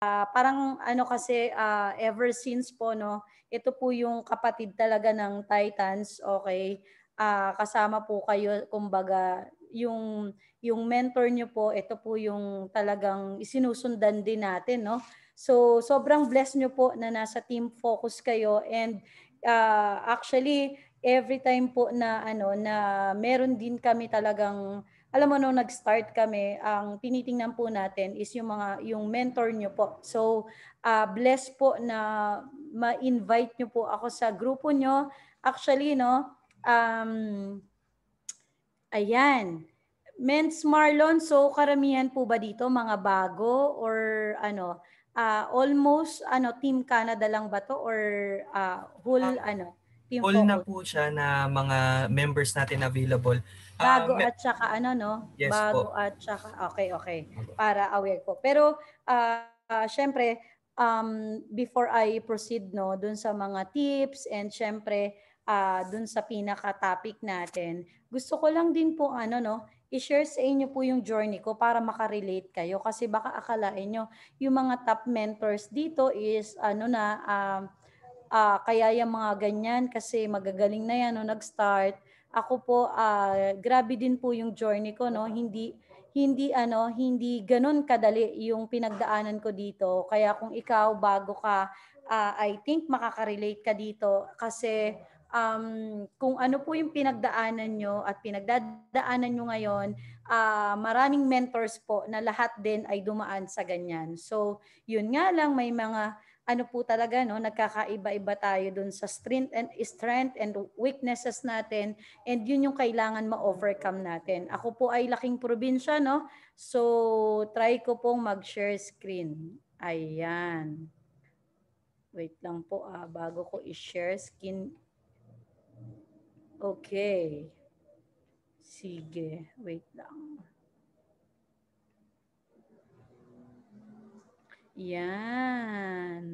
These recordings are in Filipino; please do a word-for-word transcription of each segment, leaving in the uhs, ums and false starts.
Ah, parang ano kasi, ah, ever since po 'no, ito po yung kapatid talaga ng Titans, okey. Ah, kasama po kayo kumbaga yung yung mentor niyo po, ito po yung talagang isinusundan din natin 'no. So, sobrang blessed niyo po na nasa team focus kayo and, ah, actually every time po na ano, na meron din kami talagang alam mo nung nag-start kami, ang tinitingnan po natin is yung mga yung mentor niyo po. So, ah, blessed po na ma-invite niyo po ako sa grupo niyo. Actually 'no, um, ayan, Men's Marlon, so karamihan po ba dito mga bago or ano, ah, almost ano, Team Canada lang ba 'to or, ah, whole Um, ano, Team Whole na Focus? po siya na mga members natin available. Ah, Bago me at saka ano 'no, yes po. bago at saka okey, okey, para aware po. Pero, ah, siyempre, um, before I proceed 'no, dun sa mga tips and siyempre, ah, dun sa pinaka-topic natin, gusto ko lang din po ano 'no, i-share sa inyo po yung journey ko para maka-relate kayo. Kasi baka akalain niyo yung mga top mentors dito is ano na, um, ah, kaya yung mga ganyan kasi magagaling na yan nung nag-start. Ako po, ah, grabe din po yung journey ko 'no, hindi hindi ano, hindi gano'n kadali yung pinagdaanan ko dito. Kaya kung ikaw bago ka, ah, I think makaka-relate ka dito kasi, um, kung ano po yung pinagdaanan niyo at pinagdadaanan niyo ngayon, ah, maraming mentors po na lahat din ay dumaan sa ganyan. So, yun nga lang may mga ano po talaga 'no, nagkakaiba-iba tayo dun sa strength and strength and weaknesses natin and yun yung kailangan ma-overcome natin. Ako po ay laking probinsya 'no, so try ko pong mag-share screen. Ayan. Wait lang po, ah, bago ko i-share skin okay. Sige, wait lang. Yan.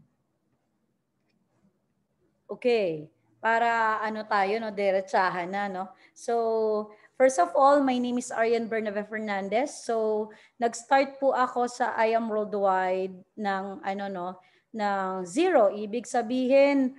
Okay, para ano tayo 'no, diretsahan na 'no. So, first of all, my name is Arian Bernabe Fernandez. So, nag-start po ako sa I Am Worldwide ng ano 'no, ng zero. Ibig sabihin,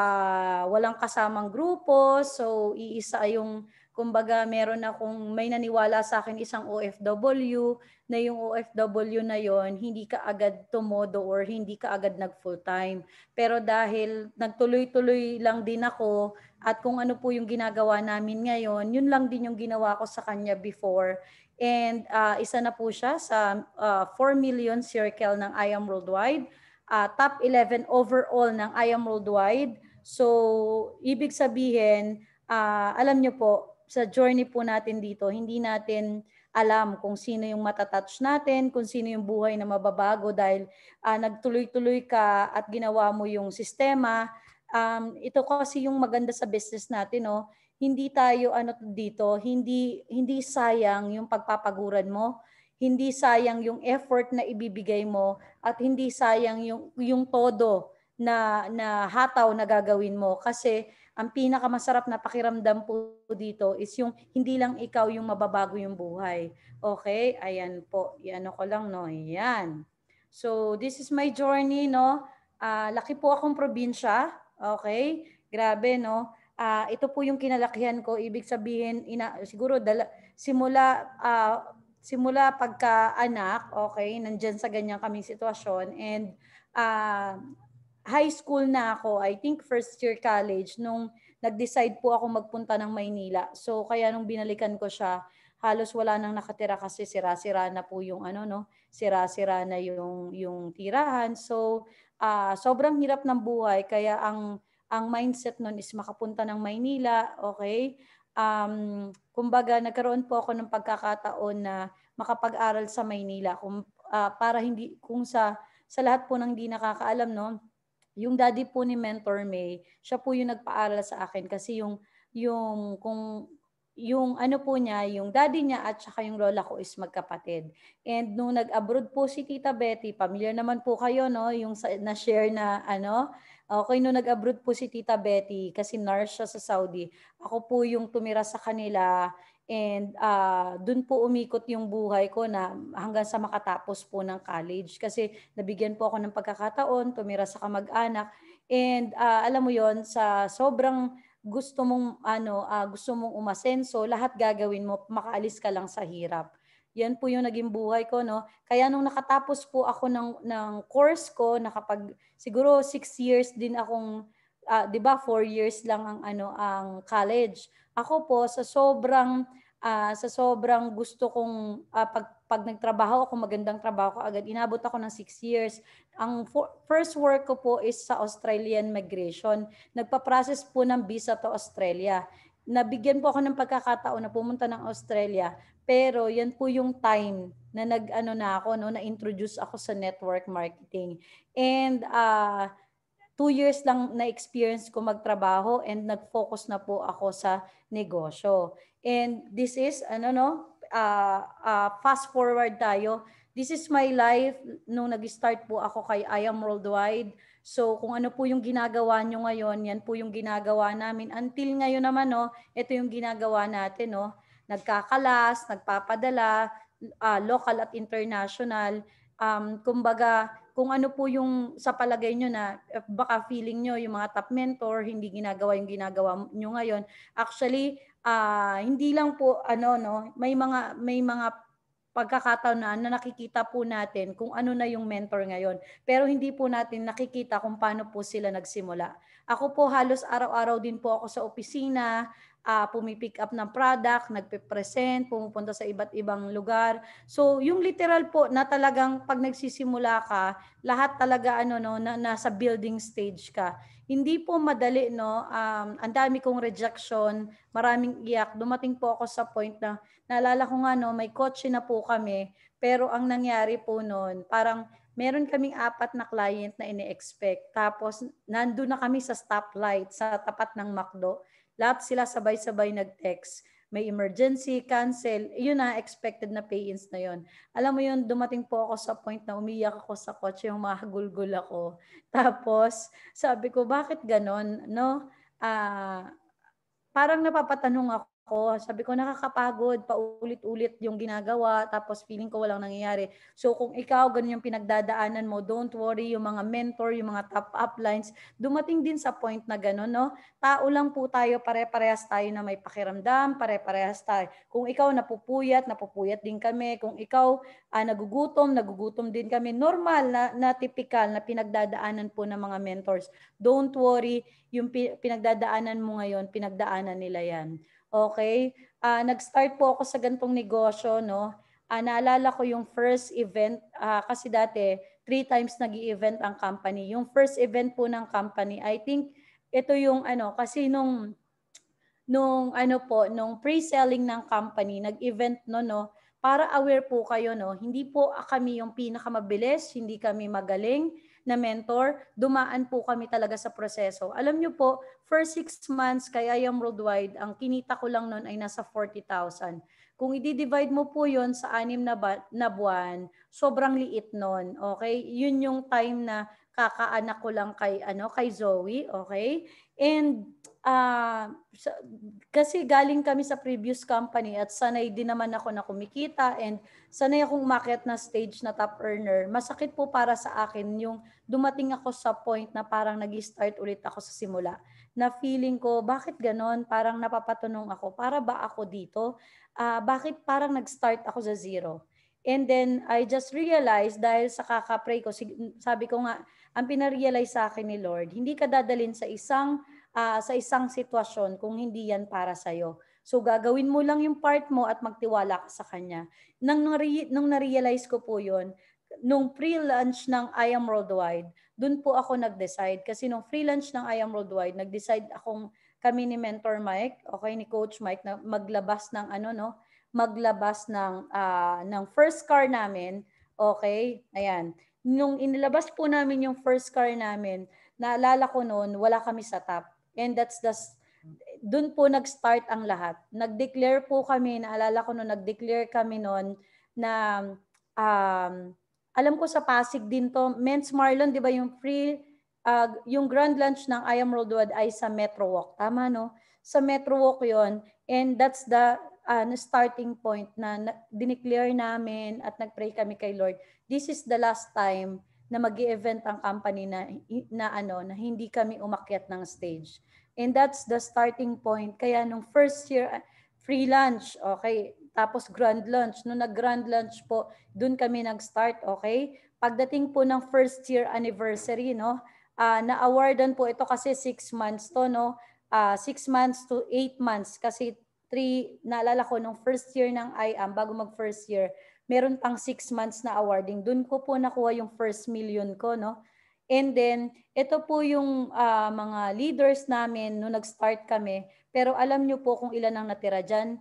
ah, walang kasamang grupo. So, iisa yung kumbaga meron akong may naniwala sa akin isang O F W na yung O F W na yon hindi ka agad tumodo or hindi ka agad nag full-time. Pero dahil nagtuloy-tuloy lang din ako at kung ano po yung ginagawa namin ngayon, yun lang din yung ginawa ko sa kanya before. And ah, isa na po siya sa ah, four million circle ng I Am Worldwide, ah, top eleven overall ng I Am Worldwide. So, ibig sabihin, ah, alam nyo po, sa journey po natin dito, hindi natin alam kung sino yung matatouch natin, kung sino yung buhay na mababago dahil ah, nagtuloy-tuloy ka at ginawa mo yung sistema, um, ito kasi yung maganda sa business natin, no? Hindi tayo ano dito, hindi hindi sayang yung pagpapaguran mo, hindi sayang yung effort na ibibigay mo at hindi sayang yung yung todo na na hataw na gagawin mo kasi ang pinakamasarap na pakiramdam po dito is yung hindi lang ikaw yung mababago yung buhay. Okay? Ayan po. Iano ko lang, no? Yan. So, this is my journey, no? Ah, laki po akong probinsya, okay? Grabe, no? Ah, ito po yung kinalakihan ko. Ibig sabihin, ina, siguro dala, simula ah, simula pagka-anak, okay, nandyan sa ganyan kaming sitwasyon and ah, high school na ako, I think first year college, nung nag-decide po ako magpunta ng Maynila. So, kaya nung binalikan ko siya, halos wala nang nakatira kasi sira-sira na po yung ano, no? Sira-sira na yung, yung tirahan. So, ah, sobrang hirap ng buhay. Kaya ang, ang mindset nun is makapunta ng Maynila, okay? Um, kumbaga, nagkaroon po ako ng pagkakataon na makapag-aral sa Maynila kung, ah, para hindi, kung sa, sa lahat po ng hindi nakakaalam, no? Yung daddy po ni Mentor May, siya po yung nagpaaral sa akin kasi yung yung kung yung ano po niya, yung daddy niya at saka yung lola ko is magkapatid. And nung nag-abroad po si Tita Betty, familiar naman po kayo, no? Yung sa, na-share na ano, okay, nung nag-abroad po si Tita Betty, kasi nurse siya sa Saudi, ako po yung tumira sa kanila And uh, dun po umikot yung buhay ko na hanggang sa makatapos po ng college. Kasi nabigyan po ako ng pagkakataon, tumira sa kamag-anak. And uh, alam mo yon sa sobrang gusto mong ano uh, gusto mong umasenso, lahat gagawin mo, makaalis ka lang sa hirap. Yan po yung naging buhay ko, no? Kaya nung nakatapos po ako ng, ng course ko, nakapag, siguro six years din akong, uh, di ba, four years lang ang, ano, ang college. Ako po, sa sobrang uh, sa sobrang gusto kong uh, pag, pag nagtrabaho ako, magandang trabaho ko agad, inabot ako ng six years. Ang for, first work ko po is sa Australian Migration. Nagpa-process po ng visa to Australia. Nabigyan po ako ng pagkakataon na pumunta ng Australia, pero yan po yung time na nag-ano na ako, no, na-introduce ako sa network marketing. And uh, two years lang na-experience ko magtrabaho and nag-focus na po ako sa negosyo. And this is, ano no, uh, uh, fast forward tayo. This is my life nung nag-start po ako kay I Am Worldwide. So kung ano po yung ginagawa nyo ngayon, yan po yung ginagawa namin. Until ngayon naman, no, ito yung ginagawa natin, no. Nagkakalas, nagpapadala, uh, local at international. Um, kumbaga, kung ano po yung sa palagay nyo na baka feeling nyo yung mga top mentor hindi ginagawa yung ginagawa nyo ngayon. Actually, uh, hindi lang po ano no, may mga may mga pagkakataon na, na nakikita po natin kung ano na yung mentor ngayon. Pero hindi po natin nakikita kung paano po sila nagsimula. Ako po halos araw-araw din po ako sa opisina, uh, pumipick up ng product, nagpe-present, pumupunta sa iba't ibang lugar. So, yung literal po na talagang pag nagsisimula ka, lahat talaga ano no, na, nasa building stage ka. Hindi po madali, no. Um, ang dami kong rejection, maraming iyak. Dumating po ako sa point na naalala ko nga no, may kotse na po kami, pero ang nangyari po noon, parang meron kaming apat na client na ini-expect. Tapos nandun na kami sa stoplight sa tapat ng McDo. Lahat sila sabay-sabay nag-text. May emergency, cancel. Yun na, expected na pay-ins na yun. Alam mo yun, dumating po ako sa point na umiyak ako sa kotse, yung mahagulgul ako. Tapos, sabi ko, bakit ganon? No? Ah, parang napapatanong ako, sabi ko nakakapagod, paulit-ulit yung ginagawa, tapos feeling ko walang nangyayari. So kung ikaw ganun yung pinagdadaanan mo, don't worry, yung mga mentor, yung mga top uplines, dumating din sa point na ganun, no? Tao lang po tayo, pare-parehas tayo na may pakiramdam, pare-parehas tayo. Kung ikaw napupuyat, napupuyat din kami. Kung ikaw ah, nagugutom, nagugutom din kami. Normal na, na typical na pinagdadaanan po ng mga mentors. Don't worry, yung pinagdadaanan mo ngayon, pinagdaanan nila yan. Okay? Uh, nag-start po ako sa gantong negosyo, no? Uh, naalala ko yung first event, uh, kasi dati, three times nag-i-event ang company. Yung first event po ng company, I think, ito yung ano, kasi nung, nung ano po, nung pre-selling ng company, nag-event no, no, para aware po kayo, no, hindi po kami yung pinakamabilis, hindi kami magaling, na mentor, dumaan po kami talaga sa proseso. Alam nyo po, for six months kay I Am Worldwide, ang kinita ko lang noon ay nasa forty thousand. Kung i-divide mo po yon sa anim na, ba- na buwan, sobrang liit noon. Okay? Yun yung time na kakaanak ko lang kay, ano, kay Zoe. Okay? And uh, kasi galing kami sa previous company at sanay din naman ako na kumikita and sanay akong umakyat na stage na top earner. Masakit po para sa akin yung dumating ako sa point na parang nag-start ulit ako sa simula. Na feeling ko, bakit ganon? Parang napapatunong ako. Para ba ako dito? Uh, bakit parang nag-start ako sa zero? And then, I just realized, dahil sa kaka-pray ko, sabi ko nga, ang pinarealize sa akin ni Lord, hindi ka dadalhin sa isang, uh, sa isang sitwasyon kung hindi yan para sa'yo. So, gagawin mo lang yung part mo at magtiwala ka sa Kanya. Nang, nung na-realize ko po yun, nung pre-launch ng I Am Worldwide, dun po ako nag-decide. Kasi nung pre-launch ng I Am Worldwide, nag-decide akong kami ni Mentor Mike, okay, ni Coach Mike, na maglabas ng ano, no, maglabas ng, uh, ng first car namin, okay, ayan. Nung inilabas po namin yung first car namin, naalala ko noon, wala kami sa top. And that's the, dun po nag-start ang lahat. Nag-declare po kami, naalala ko noon, nag-declare kami noon na, um, alam ko sa Pasig din to, Men's Marlon, di ba yung free, uh, yung grand launch ng I Am Worldwide ay sa Metro Walk. Tama, no? Sa Metro Walk yon. And that's the uh, na starting point na, na dineclare namin at nagpray kami kay Lord, this is the last time na mag-i-event ang company na, na ano na hindi kami umakyat ng stage. And that's the starting point. Kaya nung first year, free lunch, okay, tapos grand lunch. Nung nag-grand lunch po, dun kami nag-start, okay? Pagdating po ng first year anniversary, no, uh, na-awardan po ito kasi six months to, no, uh, six months to eight months kasi three, naalala ko nung first year ng I A M, bago mag first year, meron pang six months na awarding. Doon ko po nakuha yung first million ko, no? And then, ito po yung uh, mga leaders namin nung nag-start kami. Pero alam nyo po kung ilan ang natira dyan.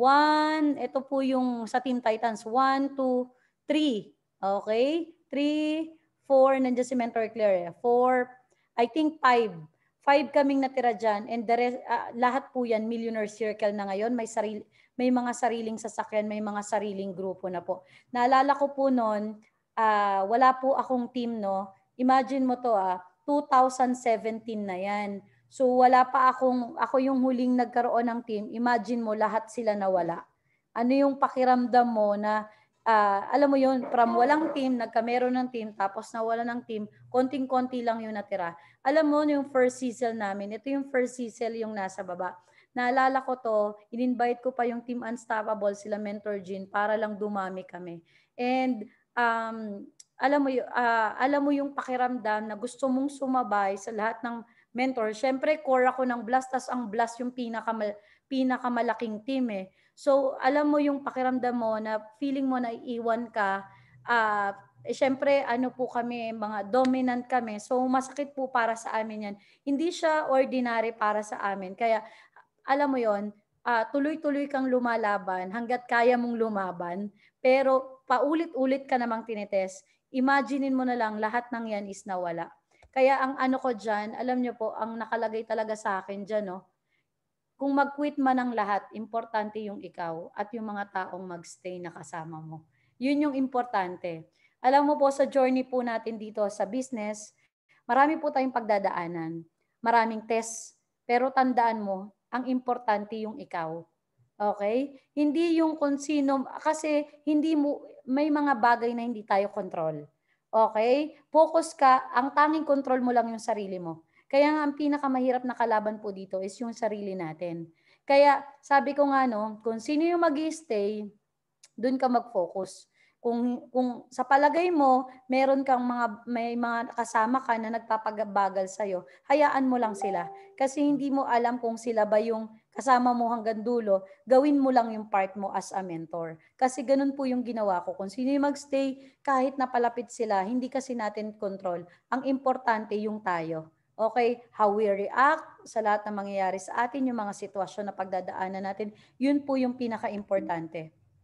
One, ito po yung sa Team Titans. One, two, three. Okay? Three, four, nandiyan si Mentor Claire. Four, I think five. Five kaming natira dyan. And the rest, uh, lahat po yan, Millionaire Circle na ngayon. May, sarili, may mga sariling sasakyan, may mga sariling grupo na po. Naalala ko po noon, uh, wala po akong team, no? Imagine mo to ah, two thousand seventeen na yan. So wala pa akong, ako yung huling nagkaroon ng team. Imagine mo lahat sila nawala. Ano yung pakiramdam mo na, uh, alam mo yun, from walang team, nagkameron ng team, tapos nawala ng team, konting-konti lang yung natira. Alam mo yung first season namin, ito yung first season yung nasa baba. Naalala ko to, in-invite ko pa yung Team Unstoppable, sila Mentor Jean, para lang dumami kami. And um, alam mo, uh, alam mo yung pakiramdam na gusto mong sumabay sa lahat ng mentor. Siyempre, core ako ng Blast, tas ang Blast yung pinakamal, pinakamalaking team eh. So, alam mo yung pakiramdam mo na feeling mo na iiwan ka. Uh, eh, siyempre, ano po kami, mga dominant kami. So, masakit po para sa amin yan. Hindi siya ordinary para sa amin. Kaya, alam mo yon, uh, tuloy-tuloy kang lumalaban hanggat kaya mong lumaban. Pero, paulit-ulit ka namang tinitest. Imaginein mo na lang lahat ng yan is nawala. Kaya ang ano ko dyan, alam nyo po, ang nakalagay talaga sa akin dyan, no? Kung mag-quit man ang lahat, importante yung ikaw at yung mga taong mag-stay na kasama mo. Yun yung importante. Alam mo po, sa journey po natin dito sa business, marami po tayong pagdadaanan. Maraming test. Pero tandaan mo, ang importante yung ikaw. Okay? Hindi yung kung sino, kasi hindi mo, may mga bagay na hindi tayo control. Okay? Focus ka, ang tanging control mo lang yung sarili mo. Kaya nga ang pinakamahirap na kalaban po dito is yung sarili natin. Kaya sabi ko nga no, kung sino yung mag-i-stay, doon ka mag-focus. Kung kung sa palagay mo, meron kang mga may mga kasama ka na nagpapabagal sa iyo, hayaan mo lang sila kasi hindi mo alam kung sila ba yung kasama mo hanggang dulo. Gawin mo lang yung part mo as a mentor. Kasi ganun po yung ginawa ko. Kung sino yung magstay, kahit napalapit sila, hindi kasi natin control. Ang importante yung tayo. Okay, how we react sa lahat ng mangyayari sa atin, yung mga sitwasyon na pagdadaanan natin, yun po yung pinaka-importante.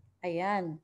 Ayan.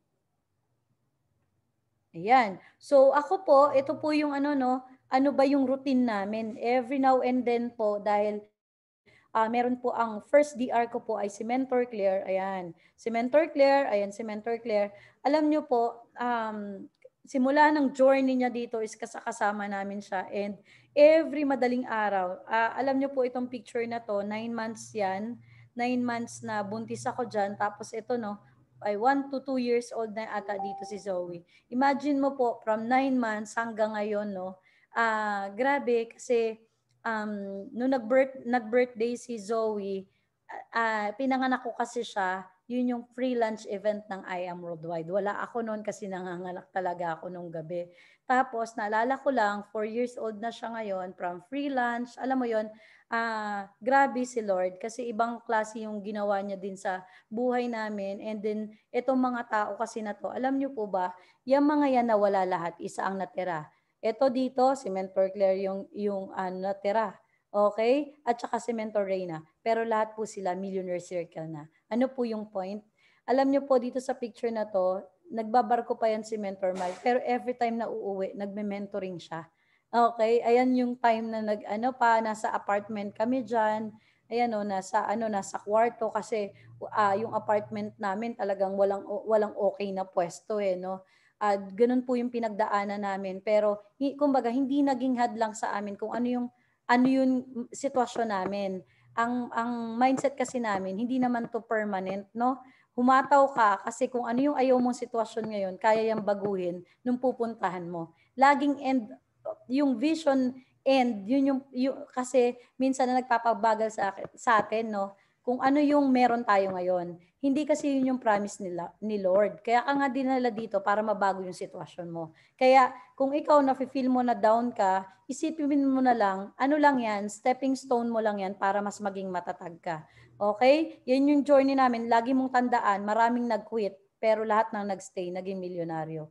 Ayan. So ako po, ito po yung ano no, ano ba yung routine namin every now and then po dahil uh, meron po ang first D R ko po ay si Mentor Claire. Ayan. Si Mentor Claire, ayan si Mentor Claire. Alam niyo po, um, simula ng journey niya dito is kasama namin siya and every madaling araw, uh, alam niyo po itong picture na to, nine months yan, nine months na buntis ako dyan, tapos ito no, ay one to two years old na ata dito si Zoe. Imagine mo po, from nine months hanggang ngayon, no, uh, grabe kasi um, nung nag-birth, nag-birthday si Zoe, uh, pinanganak ko kasi siya, yun yung free lunch event ng I A M Worldwide. Wala ako noon kasi nanganganak talaga ako nung gabi. Tapos, naalala ko lang, four years old na siya ngayon, from free lunch, alam mo yon, uh, grabe si Lord kasi ibang klase yung ginawa niya din sa buhay namin. And then, itong mga tao kasi na to, alam niyo po ba, yung mga yan na wala lahat, isa ang natira. Ito dito, si Mentor Claire yung, yung uh, natira. Okay? At saka si Mentor Reyna. Pero lahat po sila millionaire circle na. Ano po yung point? Alam niyo po dito sa picture na to, nagbabarko pa yan si Mentor Mike. Pero every time na uuwi, nagme-mentoring siya. Okay? Ayan yung time na nag, ano pa, nasa apartment kami dyan. Ayan o, nasa, ano, nasa kwarto kasi uh, yung apartment namin talagang walang, walang okay na pwesto eh, no? At uh, ganun po yung pinagdaanan namin. Pero, kumbaga, hindi naging hadlang sa amin kung ano yung ano yung sitwasyon namin. Ang ang mindset kasi namin hindi naman to permanent, no? Humataw ka kasi kung ano yung ayaw mong sitwasyon ngayon, kaya yung baguhin nung pupuntahan mo. Laging end, yung vision end, yun yung, yung kasi minsan na nagpapabagal sa, sa atin, no? Kung ano yung meron tayo ngayon. Hindi kasi yun yung promise nila, ni Lord. Kaya ka nga dinala dito para mabago yung sitwasyon mo. Kaya kung ikaw na-feel mo na down ka, isipin mo na lang, ano lang yan, stepping stone mo lang yan para mas maging matatag ka. Okay? Yan yung journey namin. Lagi mong tandaan, maraming nag-quit, pero lahat ng nag-stay, naging milyonaryo.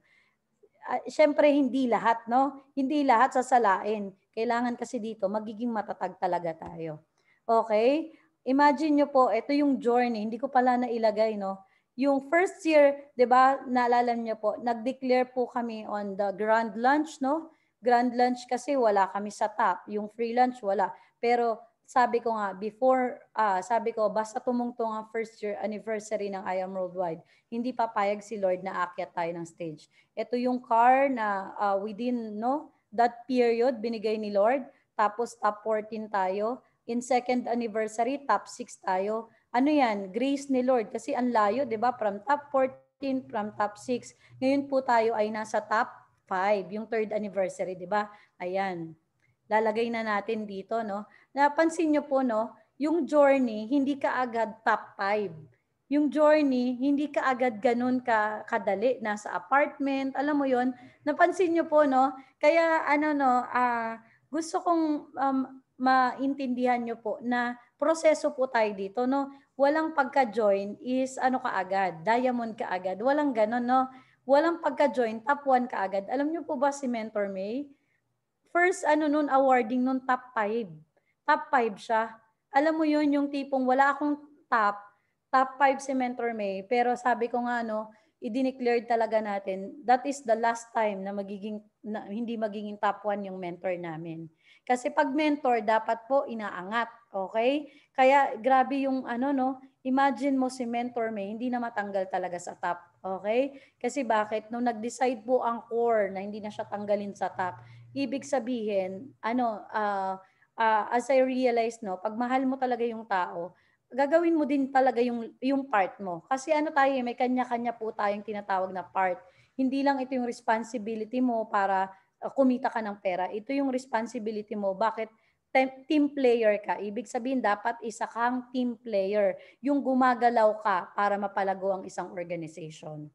Uh, Siyempre, hindi lahat, no? Hindi lahat sasalain. Kailangan kasi dito, magiging matatag talaga tayo. Okay? Imagine nyo po, ito yung journey, hindi ko pala nailagay, no? Yung first year, di ba, naalala nyo po, nag-declare po kami on the grand lunch, no? Grand lunch kasi wala kami sa top. Yung free lunch, wala. Pero sabi ko nga, before, uh, sabi ko, basta tumungtong ang first year anniversary ng I Am Worldwide, hindi papayag si Lord na aakyat tayo ng stage. Ito yung car na uh, within, no, that period, binigay ni Lord. Tapos top fourteen tayo. In second anniversary, top six tayo. Ano yan? Grace ni Lord. Kasi ang layo, di ba? From top fourteen, from top six. Ngayon po tayo ay nasa top five, yung third anniversary, di ba? Ayan. Lalagay na natin dito, no? Napansin nyo po, no? Yung journey, hindi ka agad top five. Yung journey, hindi ka agad ganun ka kadali. Nasa apartment, alam mo yon. Napansin nyo po, no? Kaya, ano, no, ah, uh, gusto kong um, maintindihan nyo po na proseso po tayo dito, no? Walang pagka-join is ano ka agad, diamond ka agad. Walang ganon, no? Walang pagka-join, top one ka agad. Alam nyo po ba si Mentor May? First, ano nun, awarding nun, top five. Top five siya. Alam mo yun, yung tipong wala akong top, top five si Mentor May, pero sabi ko nga, no, i-declare talaga natin, that is the last time na magiging, na, hindi magiging top one yung mentor namin. Kasi pag mentor, dapat po inaangat, okay? Kaya grabe yung ano, no, imagine mo si Mentor May, hindi na matanggal talaga sa top, okay? Kasi bakit? Nung nag-decide po ang core na hindi na siya tanggalin sa top, ibig sabihin, ano, uh, uh, as I realized, no, pag mahal mo talaga yung tao, gagawin mo din talaga yung, yung part mo. Kasi ano tayo, may kanya-kanya po tayong tinatawag na part. Hindi lang ito yung responsibility mo para uh, kumita ka ng pera. Ito yung responsibility mo. Bakit? Team player ka. Ibig sabihin, dapat isa kang team player. Yung gumagalaw ka para mapalago ang isang organization.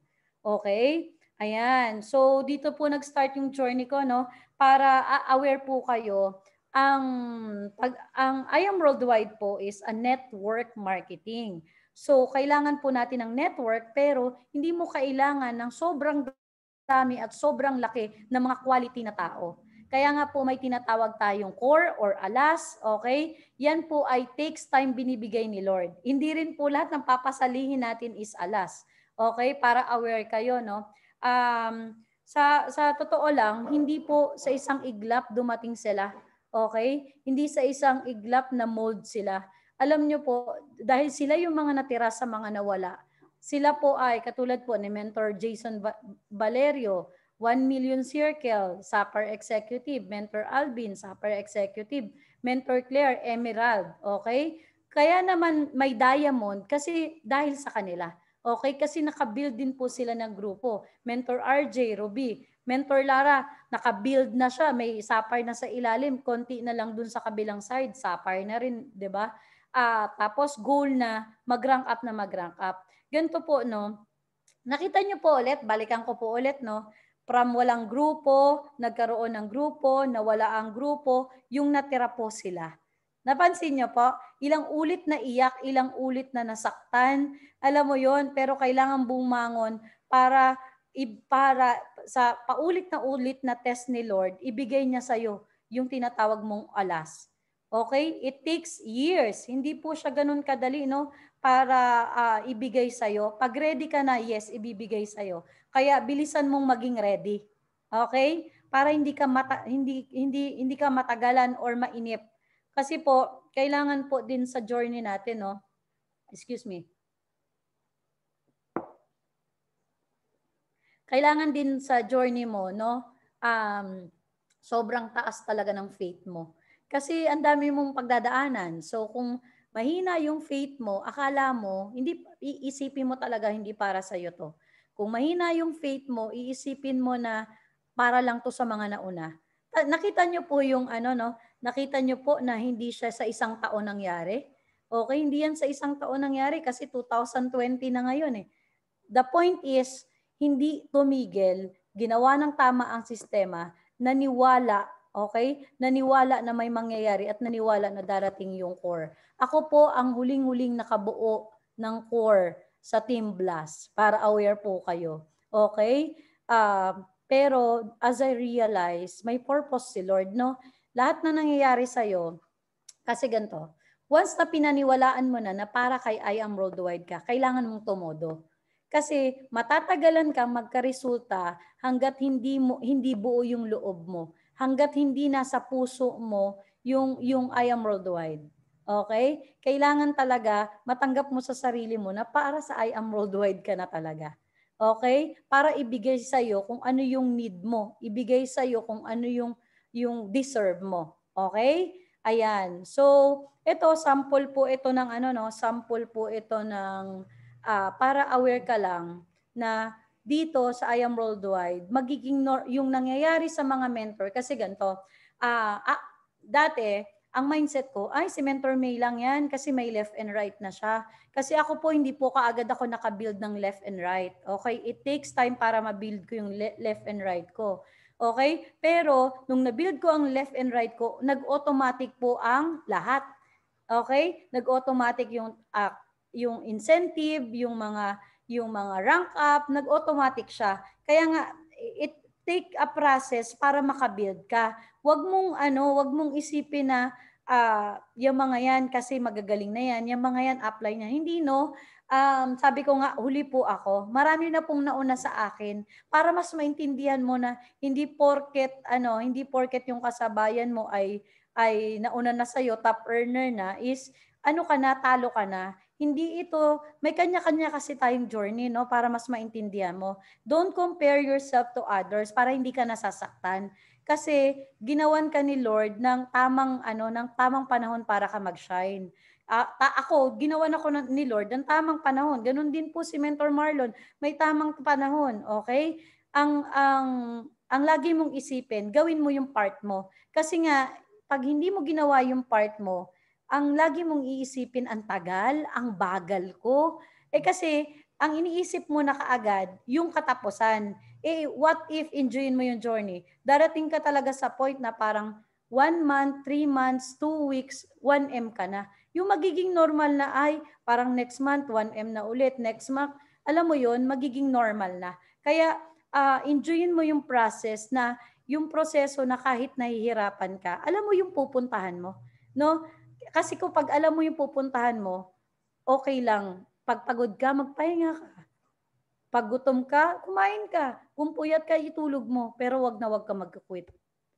Okay? Ayan. So, dito po nag-start yung journey ko, no? Para uh, aware po kayo ang pag ang I Am Worldwide po is a network marketing. So kailangan po natin ng network pero hindi mo kailangan ng sobrang dami at sobrang laki ng mga quality na tao. Kaya nga po may tinatawag tayong core or alas, okay? Yan po ay takes time binibigay ni Lord. Hindi rin po lahat ng papasalihin natin is alas. Okay? Para aware kayo, no? Um, sa sa totoo lang, hindi po sa isang iglap dumating sila. Okay? Hindi sa isang iglap na mold sila. Alam nyo po, dahil sila yung mga natira sa mga nawala, sila po ay katulad po ni Mentor Jason Valerio, one million Circle, Sapper Executive, Mentor Alvin, Sapper Executive, Mentor Claire, Emerald. Okay? Kaya naman may diamond kasi dahil sa kanila. Okay? Kasi nakabuild din po sila ng grupo. Mentor R J, Ruby, Mentor Lara, naka-build na siya, may sapphire na sa ilalim, konti na lang dun sa kabilang side, sapphire na rin, 'di ba? Ah, tapos goal na mag-rank up na mag-rank up. Ganito po, no. Nakita niyo po ulit, balikan ko po ulit, no. From walang grupo, nagkaroon ng grupo, nawala ang grupo, yung natira po sila. Napansin niyo po, ilang ulit na iyak, ilang ulit na nasaktan, alam mo yon, pero kailangan bumangon para para sa paulit na ulit na test ni Lord, ibigay niya sa iyo yung tinatawag mong alas. Okay? It takes years. Hindi po siya ganun kadali, no? Para uh, ibigay sa iyo. Pag ready ka na, yes, ibibigay sa iyo. Kaya bilisan mong maging ready. Okay? Para hindi ka mata, hindi hindi hindi ka matagalan or mainip. Kasi po, kailangan po din sa journey natin, no? Excuse me. Kailangan din sa journey mo, no? Um, sobrang taas talaga ng faith mo. Kasi ang dami mong pagdadaanan. So kung mahina yung faith mo, akala mo, hindi, iisipin mo talaga hindi para sa'yo to. Kung mahina yung faith mo, iisipin mo na para lang to sa mga nauna. Nakita nyo po yung ano, no? Nakita nyo po na hindi siya sa isang taon nangyari. Okay, hindi yan sa isang taon nangyari kasi two thousand twenty na ngayon eh. The point is, hindi tumigil, ginawa ng tama ang sistema, naniwala, okay? Naniwala na may mangyayari at naniwala na darating yung core. Ako po ang huling-huling nakabuo ng core sa Team Blast para aware po kayo. Okay? Uh, pero as I realize, may purpose si Lord, no? Lahat na nangyayari sa'yo, kasi ganito, once na pinaniwalaan mo na na para kay I Am Worldwide ka, kailangan mong tumodo. Kasi matatagalan kang magkaresulta hanggat hindi mo hindi buo yung loob mo, hanggat hindi nasa puso mo yung yung I Am Worldwide. Okay? Kailangan talaga matanggap mo sa sarili mo na para sa I Am Worldwide ka na talaga. Okay? Para ibigay sa iyo kung ano yung need mo, ibigay sa iyo kung ano yung yung deserve mo. Okay? Ayan. So, ito sample po ito ng ano no, sample po ito ng uh, para aware ka lang na dito sa I Am Worldwide, magiging nor- yung nangyayari sa mga mentor kasi ganito. Uh, ah, dati, ang mindset ko, ay si Mentor May lang yan kasi may left and right na siya. Kasi ako po, hindi po kaagad ako nakabuild ng left and right. Okay? It takes time para mabuild ko yung le- left and right ko. Okay? Pero, nung na-build ko ang left and right ko, nag-automatic po ang lahat. Okay? Nag-automatic yung uh, yung incentive, yung mga yung mga rank up, nag-automatic siya. Kaya nga, it take a process para makabuild ka. Huwag mong ano, huwag mong isipin na uh, yung mga yan kasi magagaling na yan, yung mga yan apply niya. Hindi no. Um, sabi ko nga, huli po ako. Marami na pong nauna sa akin para mas maintindihan mo na hindi porket ano, hindi porket yung kasabayan mo ay ay nauna na sa iyo, top earner na is ano ka na, talo ka na. Hindi ito, may kanya-kanya kasi tayong journey, no, para mas maintindihan mo. Don't compare yourself to others para hindi ka nasasaktan. Kasi ginawan ka ni Lord ng tamang ano, ng tamang panahon para ka mag-shine. Uh, ta- ako, ginawan ako ni Lord ng tamang panahon. Ganun din po si Mentor Marlon, may tamang panahon, okay? Ang ang ang lagi mong isipin, gawin mo yung part mo. Kasi nga pag hindi mo ginawa yung part mo, ang lagi mong iisipin, ang tagal, ang bagal ko. Eh kasi ang iniisip mo na kaagad yung katapusan. Eh what if enjoyin mo yung journey? Darating ka talaga sa point na parang one month, three months, two weeks, one M ka na. Yung magiging normal na ay parang next month, one M na ulit. Next month, alam mo yon magiging normal na. Kaya uh, enjoyin mo yung process na yung proseso na kahit nahihirapan ka, alam mo yung pupuntahan mo. No? Kasi kung pag alam mo yung pupuntahan mo, okay lang. Pag pagod ka, magpahinga ka. Pag gutom ka, kumain ka. Kung puyat ka, itulog mo. Pero wag na wag ka mag-quit.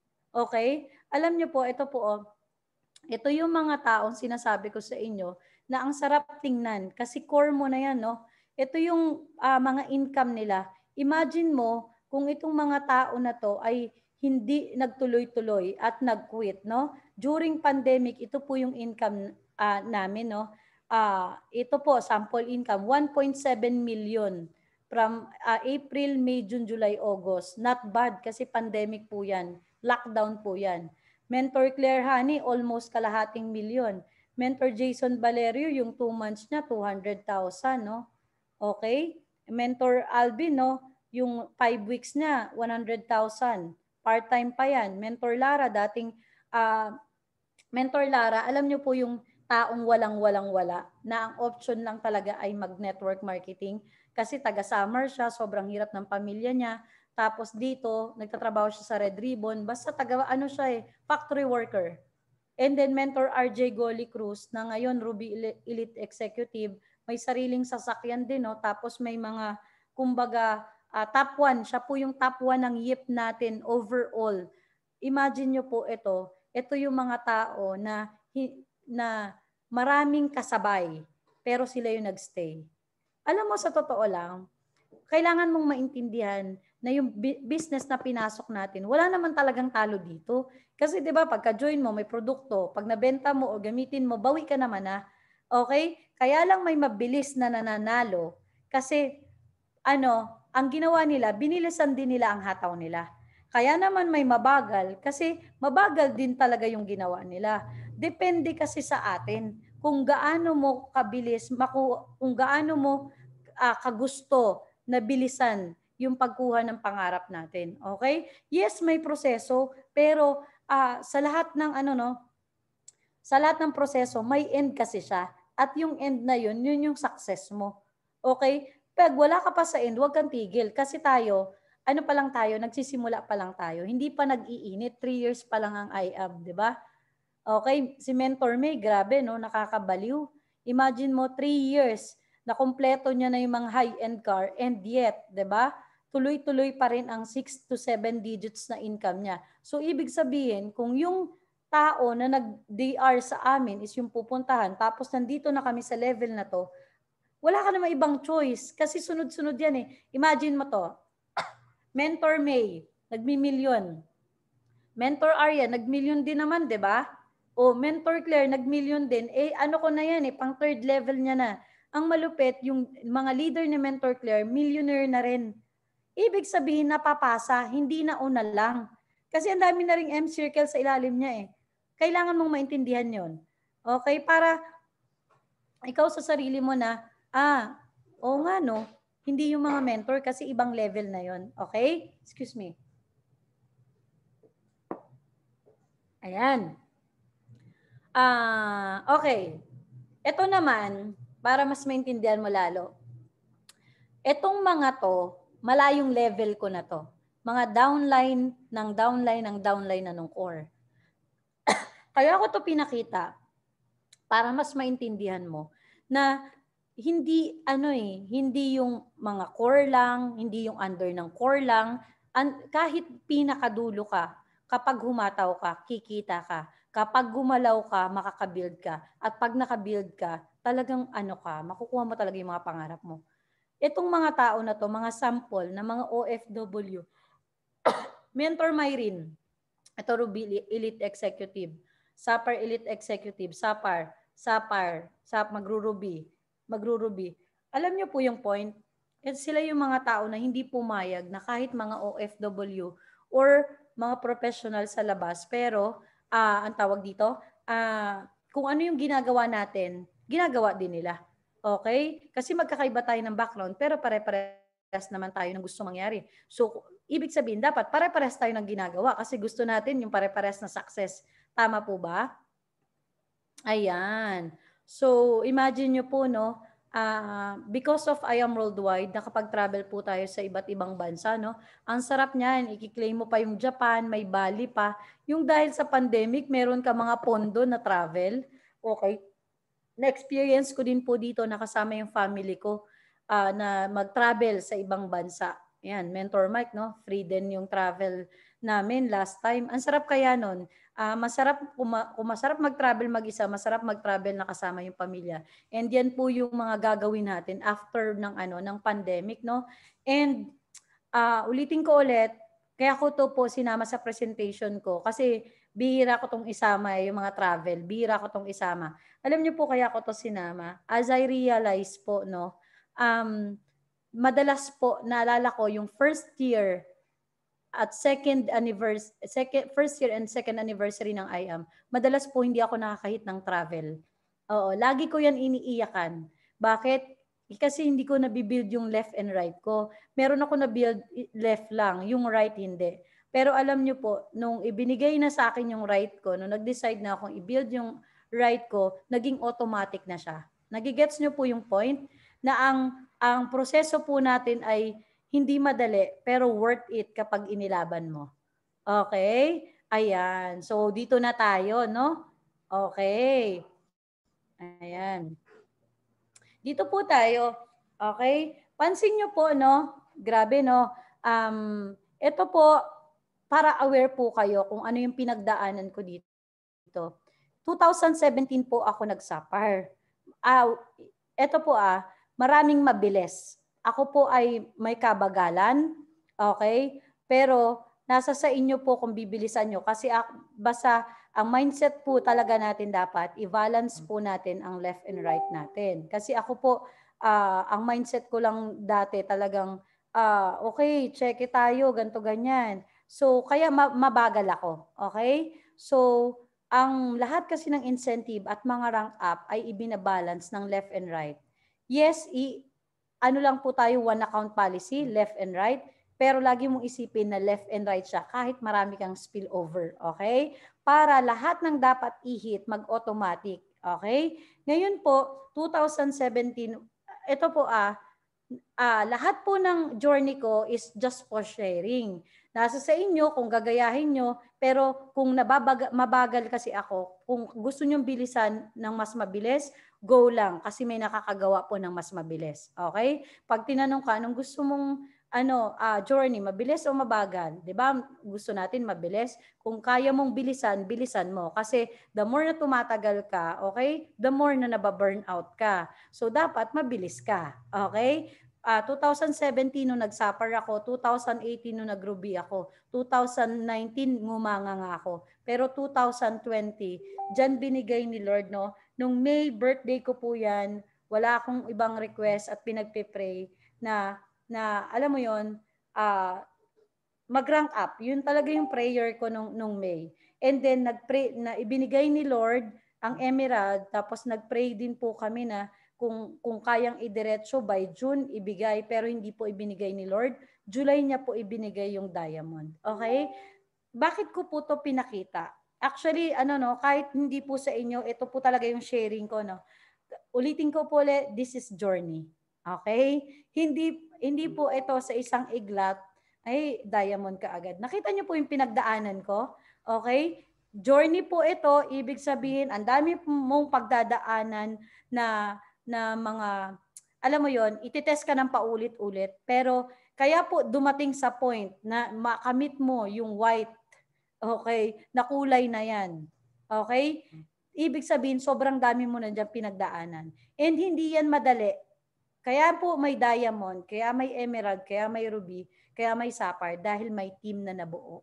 Okay? Alam niyo po, ito po, oh, ito yung mga taong sinasabi ko sa inyo na ang sarap tingnan kasi core mo na yan, no? Ito yung uh, mga income nila. Imagine mo kung itong mga tao na to ay hindi nagtuloy-tuloy at nag-quit, no? During pandemic, ito po yung income uh, namin, no? Uh, ito po, sample income, one point seven million from uh, April, May, June, July, August. Not bad kasi pandemic po yan. Lockdown po yan. Mentor Claire Honey, almost kalahating milyon. Mentor Jason Valerio, yung two months niya, two hundred thousand, no? Okay? Mentor Alvin, no? Yung five weeks niya, one hundred thousand. Part-time pa yan. Mentor Lara, dating, uh, Mentor Lara, alam niyo po yung taong walang-walang-wala na ang option lang talaga ay mag-network marketing kasi taga-summer siya, sobrang hirap ng pamilya niya. Tapos dito, nagtatrabaho siya sa Red Ribbon. Basta taga, ano siya eh, factory worker. And then Mentor R J Goli Cruz na ngayon Ruby Elite Executive, may sariling sasakyan din, no? Tapos may mga, kumbaga, uh, top one. Siya po yung top one ng Y I P natin overall. Imagine nyo po ito. Ito yung mga tao na, na maraming kasabay, pero sila yung nagstay. Alam mo, sa totoo lang, kailangan mong maintindihan na yung business na pinasok natin, wala naman talagang talo dito. Kasi 'di ba, pagka-join mo, may produkto, pag nabenta mo o gamitin mo, bawi ka naman na. Okay? Kaya lang may mabilis na nananalo kasi ano, ang ginawa nila, binilisan din nila ang hataw nila. Kaya naman may mabagal kasi mabagal din talaga yung ginawa nila. Depende kasi sa atin kung gaano mo kabilis, maku kung gaano mo uh, kagusto na bilisan yung pagkuha ng pangarap natin. Okay? Yes, may proseso, pero uh, sa lahat ng ano no, sa lahat ng proseso, may end kasi siya. At yung end na yun, yun yung success mo. Okay? Pag wala ka pa sa end, huwag kang tigil. Kasi tayo, ano pa lang tayo, nagsisimula pa lang tayo. Hindi pa nag-iinit. Three years pa lang ang I A B, di ba? Okay, si Mentor May, grabe, no? Nakakabaliw. Imagine mo, three years, na kompleto niya na yung mga high-end car, and yet, di ba? Tuloy-tuloy pa rin ang six to seven digits na income niya. So, ibig sabihin, kung yung tao na nag-D R sa amin is yung pupuntahan, tapos nandito na kami sa level na to, wala ka naman ibang choice. Kasi sunod-sunod yan eh. Imagine mo to, Mentor May, nagmi-million. Mentor Arya, nag-million din naman, di ba? O Mentor Claire, nag-million din. Eh, ano ko na yan eh, pang third level niya na. Ang malupit, yung mga leader ni Mentor Claire, millionaire na rin. Ibig sabihin, napapasa, hindi na una lang. Kasi ang dami na ring M-circle sa ilalim niya eh. Kailangan mong maintindihan yon. Okay? Para ikaw sa sarili mo na, ah, oo nga no, hindi yung mga mentor kasi ibang level na yon. Okay? Excuse me. Ayan. Ah, okay. Ito naman, para mas maintindihan mo lalo. Etong mga to, malayong level ko na to. Mga downline ng downline ng downline na nung core. Kaya ako to pinakita para mas maintindihan mo na hindi ano eh, hindi yung mga core lang, hindi yung under ng core lang, an, kahit pinakadulo ka, kapag humataw ka, kikita ka. Kapag gumalaw ka, makakabuild ka. At pag nakabuild ka, talagang ano ka, makukuha mo talaga yung mga pangarap mo. Itong mga tao na to, mga sample na mga O F W, Mentor Myrin, ito Ruby Elite Executive, Sapar Elite Executive, Sapar, Sapar, Sap, magruruby, magruruby. Alam niyo po yung point? At sila yung mga tao na hindi pumayag na kahit mga O F W or mga professional sa labas, pero uh, ang tawag dito, uh, kung ano yung ginagawa natin, ginagawa din nila. Okay? Kasi magkakaiba tayo ng background, pero pare-parehas naman tayo ng gusto mangyari. So, ibig sabihin, dapat pare-parehas tayo ng ginagawa kasi gusto natin yung pare-parehas na success. Tama po ba? Ayan. So, imagine nyo po, no, uh, because of I Am Worldwide, nakapag-travel po tayo sa iba't ibang bansa, no? Ang sarap niyan, i-claim mo pa yung Japan, may Bali pa. Yung dahil sa pandemic, meron ka mga pondo na travel. Okay. Na-experience ko din po dito, nakasama yung family ko uh, na mag-travel sa ibang bansa. Yan, Mentor Mike, no? Free din yung travel namin last time. Ang sarap kaya nun. Uh, masarap, kung, ma- kung masarap mag-travel mag-isa, masarap mag-travel na kasama yung pamilya. And yan po yung mga gagawin natin after ng ano ng pandemic, no? And uh, ulitin ko ulit, kaya ko to po sinama sa presentation ko kasi bihira ko tong isama yung mga travel, bihira ko tong isama. Alam niyo po kaya ko to sinama? As I realize po, no, um, madalas po naalala ko yung first year at second anniversary, second, first year and second anniversary ng I A M, madalas po hindi ako nakakahit ng travel. Oo, lagi ko yan iniiyakan. Bakit? Kasi hindi ko nabibuild yung left and right ko. Meron ako na-build left lang, yung right hindi. Pero alam nyo po, nung ibinigay na sa akin yung right ko, nung nag-decide na akong i-build yung right ko, naging automatic na siya. Nagigets nyo po yung point na ang, ang proseso po natin ay hindi madali, pero worth it kapag inilaban mo. Okay? Ayan. So, dito na tayo, no? Okay. Ayan. Dito po tayo. Okay? Pansin nyo po, no? Grabe, no? Um, ito po, para aware po kayo kung ano yung pinagdaanan ko dito. twenty seventeen po ako nagsapar. Ah, ito po ah, maraming mabilis. Ako po ay may kabagalan, okay? Pero nasa sa inyo po kung bibilisan nyo kasi ako, basta ang mindset po talaga natin dapat, i-balance po natin ang left and right natin. Kasi ako po, uh, ang mindset ko lang dati talagang, uh, okay, check it tayo, ganto ganyan. So, kaya mabagal ako. Okay? So, ang lahat kasi ng incentive at mga rank up ay ibinabalance ng left and right. Yes, i ano lang po tayo, one account policy, left and right, pero lagi mong isipin na left and right siya kahit marami kang spillover, okay? Para lahat ng dapat i-hit mag-automatic, okay? Ngayon po, two thousand seventeen, ito po ah, ah, lahat po ng journey ko is just for sharing. Nasa sa inyo kung gagayahin nyo, pero kung nababag, mabagal kasi ako, kung gusto nyong bilisan ng mas mabilis, go lang kasi may nakakagawa po ng mas mabilis. Okay? Pag tinanong ka, anong gusto mong ano, uh, journey, mabilis o mabagal? 'Di ba? Gusto natin mabilis. Kung kaya mong bilisan, bilisan mo kasi the more na tumatagal ka, okay? The more na nababurn out ka. So dapat mabilis ka. Okay? Uh, two thousand seventeen nung nagsapar ako, two thousand eighteen nung nagruby ako, two thousand nineteen ngumanga nga ako. Pero two thousand twenty, dyan binigay ni Lord, no? Nung May birthday ko po yan, wala akong ibang request at pinagpipray na, na alam mo yon uh, mag-rank up. Yun talaga yung prayer ko nung, nung May. And then, nagpray, na ibinigay ni Lord ang emerald, tapos nagpray din po kami na kung kung kayang idiretso by June ibigay, pero hindi po ibinigay ni Lord. July niya po ibinigay yung diamond. Okay? Bakit ko po to pinakita? Actually, ano no, kahit hindi po sa inyo, ito po talaga yung sharing ko, no. Ulitin ko po ulit, this is journey. Okay? Hindi hindi po ito sa isang iglat ay diamond ka agad. Nakita niyo po yung pinagdaanan ko? Okay? Journey po ito, ibig sabihin, ang dami mong pagdadaanan na na mga, alam mo yon, ititest ka ng paulit-ulit. Pero kaya po dumating sa point na makamit mo yung white, okay, na kulay na yan. Okay? Ibig sabihin, sobrang dami mo na dyan pinagdaanan. And hindi yan madali. Kaya po may diamond, kaya may emerald, kaya may ruby, kaya may sapphire, dahil may team na nabuo.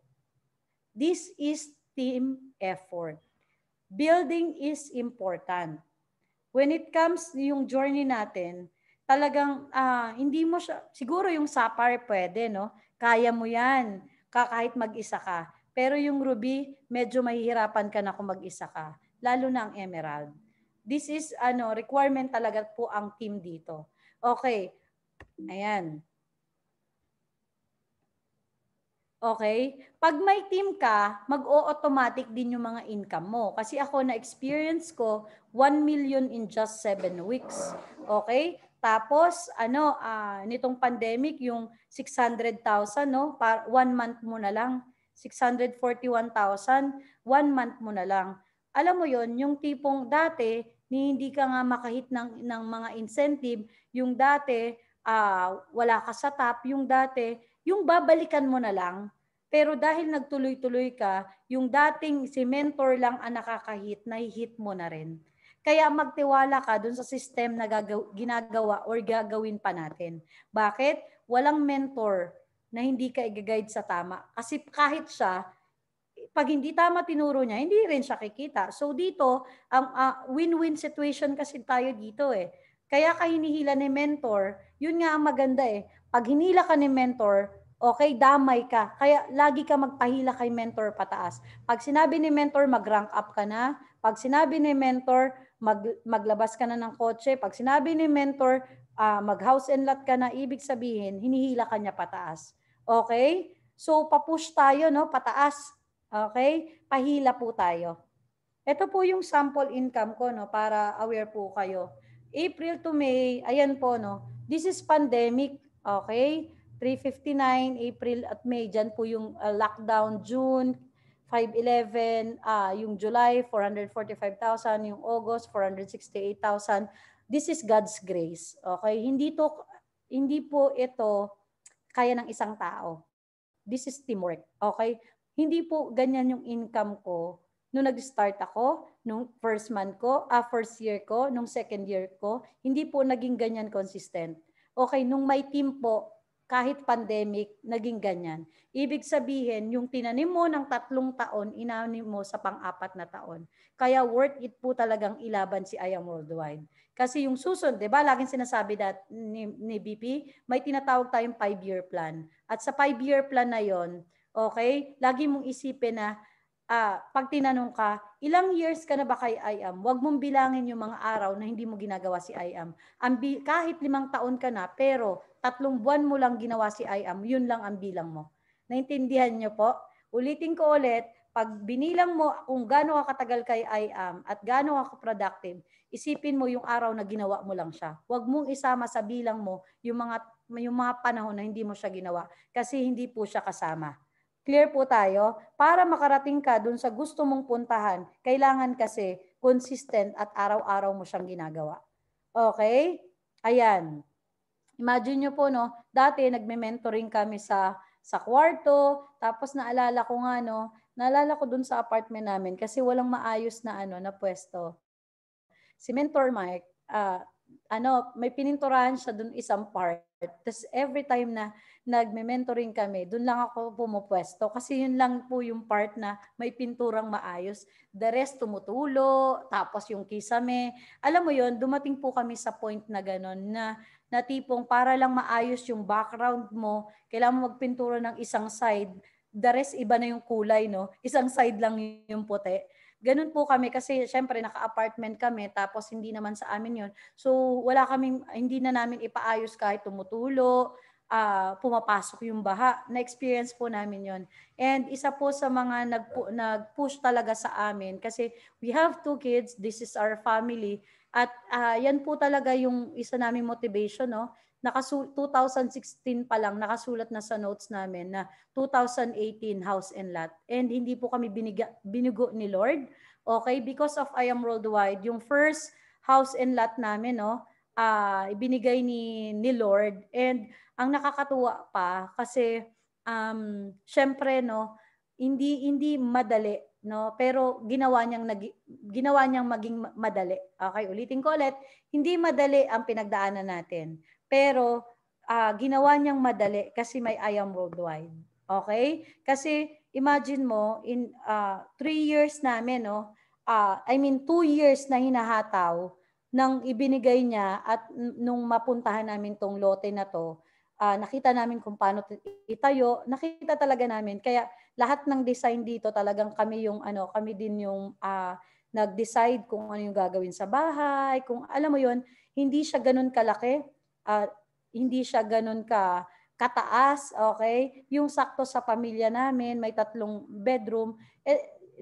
This is team effort. Building is important. When it comes yung journey natin, talagang uh, hindi mo siya, siguro yung sapphire pwede, no? Kaya mo yan, kahit mag-isa ka. Pero yung ruby, medyo mahihirapan ka na kung mag-isa ka. Lalo na ang emerald. This is, ano, requirement talaga po ang team dito. Okay. Ayan. Okay? Pag may team ka, mag-o-automatic din yung mga income mo. Kasi ako na-experience ko, one million in just seven weeks. Okay? Tapos, ano, uh, nitong pandemic, yung six hundred thousand, no? Par one month mo na lang. six hundred forty-one thousand, one month mo na lang. Alam mo yon, yung tipong dati, ni hindi ka nga makahit ng, ng mga incentive, yung dati, uh, wala ka sa top, yung dati, yung babalikan mo na lang. Pero dahil nagtuloy-tuloy ka, yung dating si mentor lang ang nakakahit, nahihit mo na rin. Kaya magtiwala ka dun sa system na gagaw- ginagawa or gagawin pa natin. Bakit? Walang mentor na hindi ka i-guide sa tama. Kasi kahit siya, pag hindi tama tinuro niya, hindi rin siya kikita. So dito, ang um, uh, win-win situation kasi tayo dito eh. Kaya ka hinihila ni mentor, yun nga ang maganda eh. Pag hinila ka ni mentor, okay, damay ka. Kaya lagi ka magpahila kay mentor pataas. Pag sinabi ni mentor, mag-rank up ka na. Pag sinabi ni mentor, mag, maglabas ka na ng kotse. Pag sinabi ni mentor, uh, mag-house and lot ka na, ibig sabihin, hinihila ka niya pataas. Okay? So, papush tayo, no? Pataas. Okay? Pahila po tayo. Ito po yung sample income ko, no? Para aware po kayo. April to May, ayan po, no? This is pandemic, okay? three fifty-nine, April at May, dyan po yung uh, lockdown, June, five eleven, uh, yung July, four hundred forty-five thousand, yung August, four hundred sixty-eight thousand. This is God's grace, okay? Hindi to, hindi po ito kaya ng isang tao. This is teamwork, okay? Hindi po ganyan yung income ko nung nag-start ako, nung first month ko, ah, first year ko, nung second year ko, hindi po naging ganyan consistent. Okay, nung may team po, kahit pandemic, naging ganyan. Ibig sabihin, yung tinanim mo ng tatlong taon, inanim mo sa pang-apat na taon. Kaya worth it po talagang ilaban si I Am Worldwide. Kasi yung susunod, di ba, laging sinasabi that ni, ni B P, may tinatawag tayong five-year plan. At sa five-year plan na yon, okay, lagi mong isipin na ah, pag tinanong ka, ilang years ka na ba kay I A M? Huwag mong bilangin yung mga araw na hindi mo ginagawa si I A M. Ambi, kahit limang taon ka na, pero tatlong buwan mo lang ginawa si I A M, yun lang ang bilang mo. Naintindihan nyo po? Ulitin ko ulit, pag binilang mo kung gaano ka katagal kay I A M at gaano ka productive, isipin mo yung araw na ginawa mo lang siya. Huwag mong isama sa bilang mo yung mga, yung mga panahon na hindi mo siya ginawa kasi hindi po siya kasama. Clear po tayo? Para makarating ka dun sa gusto mong puntahan, kailangan kasi consistent at araw-araw mo siyang ginagawa. Okay? Ayan. Imagine nyo po, no, dati nagme-mentoring kami sa sa kwarto, tapos naalala ko nga, no, naalala ko dun sa apartment namin kasi walang maayos na ano na pwesto. Si Mentor Mike, uh, ano, may pininturahan siya dun isang part. Tapos every time na nagme-mentoring kami, dun lang ako pumupwesto kasi yun lang po yung part na may pinturang maayos. The rest tumutulo, tapos yung kisame. Alam mo yun, dumating po kami sa point na gano'n na, na tipong para lang maayos yung background mo, kailangan mo magpintura ng isang side, the rest iba na yung kulay, no? Isang side lang yung puti. Ganun po kami kasi syempre naka-apartment kami tapos hindi naman sa amin yun. So wala kaming, hindi na namin ipaayos kahit tumutulo, uh, pumapasok yung baha. Na-experience po namin yon. And isa po sa mga nagpu- nag-push talaga sa amin kasi we have two kids, this is our family. At uh, yan po talaga yung isa naming motivation, no? Nakasu- twenty sixteen pa lang nakasulat na sa notes namin na two thousand eighteen house and lot. And hindi po kami biniga, binugo ni Lord. Okay, because of I Am Worldwide, yung first house and lot namin, no, uh, ibinigay ni, ni Lord. And ang nakakatuwa pa kasi um, syempre, no, hindi hindi madali, no, pero ginawa niyang nag, ginawa niyang maging madali. Okay, ulitin ko ulit, hindi madali ang pinagdaanan natin. Pero uh, ginawa niyang madali kasi may I Am Worldwide. Okay? Kasi imagine mo, in uh, three years namin, no, uh, I mean two years na hinahataw nang ibinigay niya at nung mapuntahan namin tong lote na to, uh, nakita namin kung paano itayo, nakita talaga namin. Kaya lahat ng design dito talagang kami yung ano, kami din yung uh, nag-decide kung ano yung gagawin sa bahay, kung alam mo yon, hindi siya ganun kalaki. Uh, hindi siya ganun ka kataas, okay? Yung sakto sa pamilya namin, may tatlong bedroom. Eh,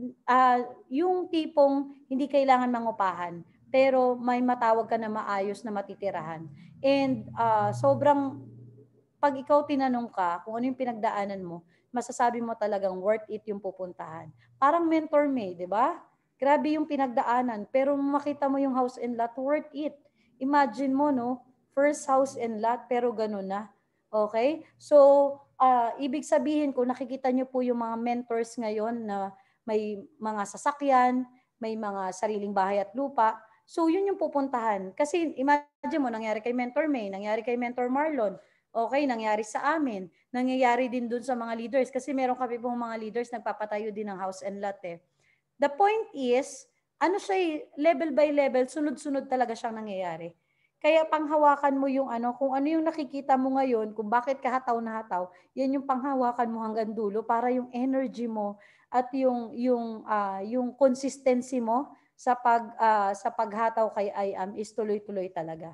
uh, yung tipong hindi kailangan mangupahan, pero may matawag ka na maayos na matitirahan. And uh, sobrang, pag ikaw tinanong ka kung ano yung pinagdaanan mo, masasabi mo talagang worth it yung pupuntahan. Parang Mentor May, di ba? Grabe yung pinagdaanan, pero makita mo yung house and lot, worth it. Imagine mo, no? First house and lot, pero ganun na. Okay? So, uh, ibig sabihin ko, nakikita nyo po yung mga mentors ngayon na may mga sasakyan, may mga sariling bahay at lupa. So, yun yung pupuntahan. Kasi imagine mo, nangyari kay Mentor May, nangyari kay Mentor Marlon, okay, nangyari sa amin, nangyayari din dun sa mga leaders. Kasi meron kami pong mga leaders, nagpapatayo din ng house and lot eh. The point is, ano siya, level by level, sunod-sunod talaga siyang nangyayari. Kaya panghawakan mo yung ano, kung ano yung nakikita mo ngayon, kung bakit ka hataw na hataw, yan yung panghawakan mo hanggang dulo para yung energy mo at yung yung uh, yung consistency mo sa pag uh, sa paghataw kay I A M is tuloy-tuloy talaga.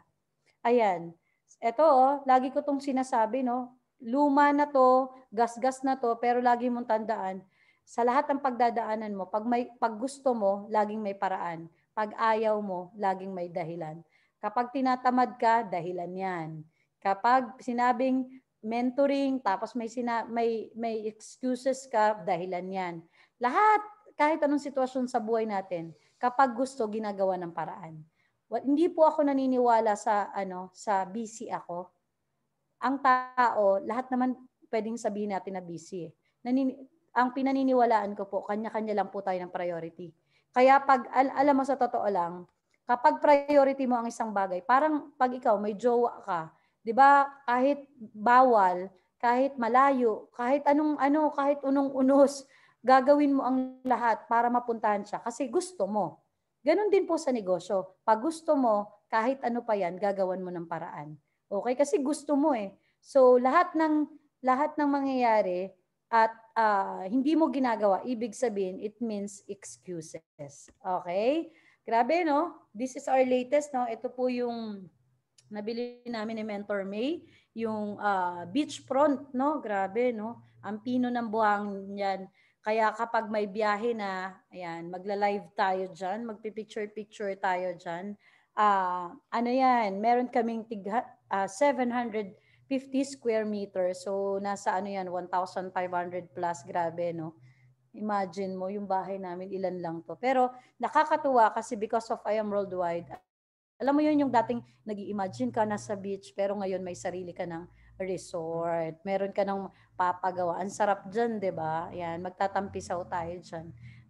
Ayan. Ito oh, lagi ko tong sinasabi, no. Luma na to, gas-gas na to, pero lagi mong tandaan, sa lahat ng pagdadaanan mo, pag may pag gusto mo, laging may paraan. Pag ayaw mo, laging may dahilan. Kapag tinatamad ka, dahilan 'yan. Kapag sinabing mentoring tapos may sina, may may excuses ka, dahilan 'yan. Lahat, kahit anong sitwasyon sa buhay natin, kapag gusto, ginagawa ng paraan. Well, hindi po ako naniniwala sa ano, sa busy ako. Ang tao, lahat naman pwedeng sabihin natin na busy eh. Nanini- ang pinaniniwalaan ko po, kanya-kanya lang po tayo ng priority. Kaya pag, al- alam mo sa totoo lang, kapag priority mo ang isang bagay, parang pag ikaw may jowa ka, 'Di ba? Kahit bawal, kahit malayo, kahit anong ano, kahit unong-unos, gagawin mo ang lahat para mapuntahan siya kasi gusto mo. Ganon din po sa negosyo. Pag gusto mo, kahit ano pa yan, gagawan mo ng paraan. Okay? Kasi gusto mo eh. So lahat ng lahat ng mangyayari at uh, hindi mo ginagawa, ibig sabihin, it means excuses. Okay? Grabe, no? This is our latest, no? Ito po yung nabili namin ni Mentor May, yung uh, beachfront, no? Grabe, no? Ang pino ng buhang yan. Kaya kapag may biyahe na, ayan, magla-live tayo dyan, magpipicture-picture tayo dyan. Uh, ano yan, meron kaming tigha, uh, seven hundred fifty square meters. So, nasa ano yan, one thousand five hundred plus. Grabe, no? Imagine mo, yung bahay namin, ilan lang to. Pero, nakakatuwa kasi because of I Am Worldwide, alam mo yun, yung dating nag-i-imagine ka nasa beach, pero ngayon may sarili ka ng resort. Meron ka ng papagawa. Ang sarap dyan, di ba? Ayan, magtatampisaw tayo dyan.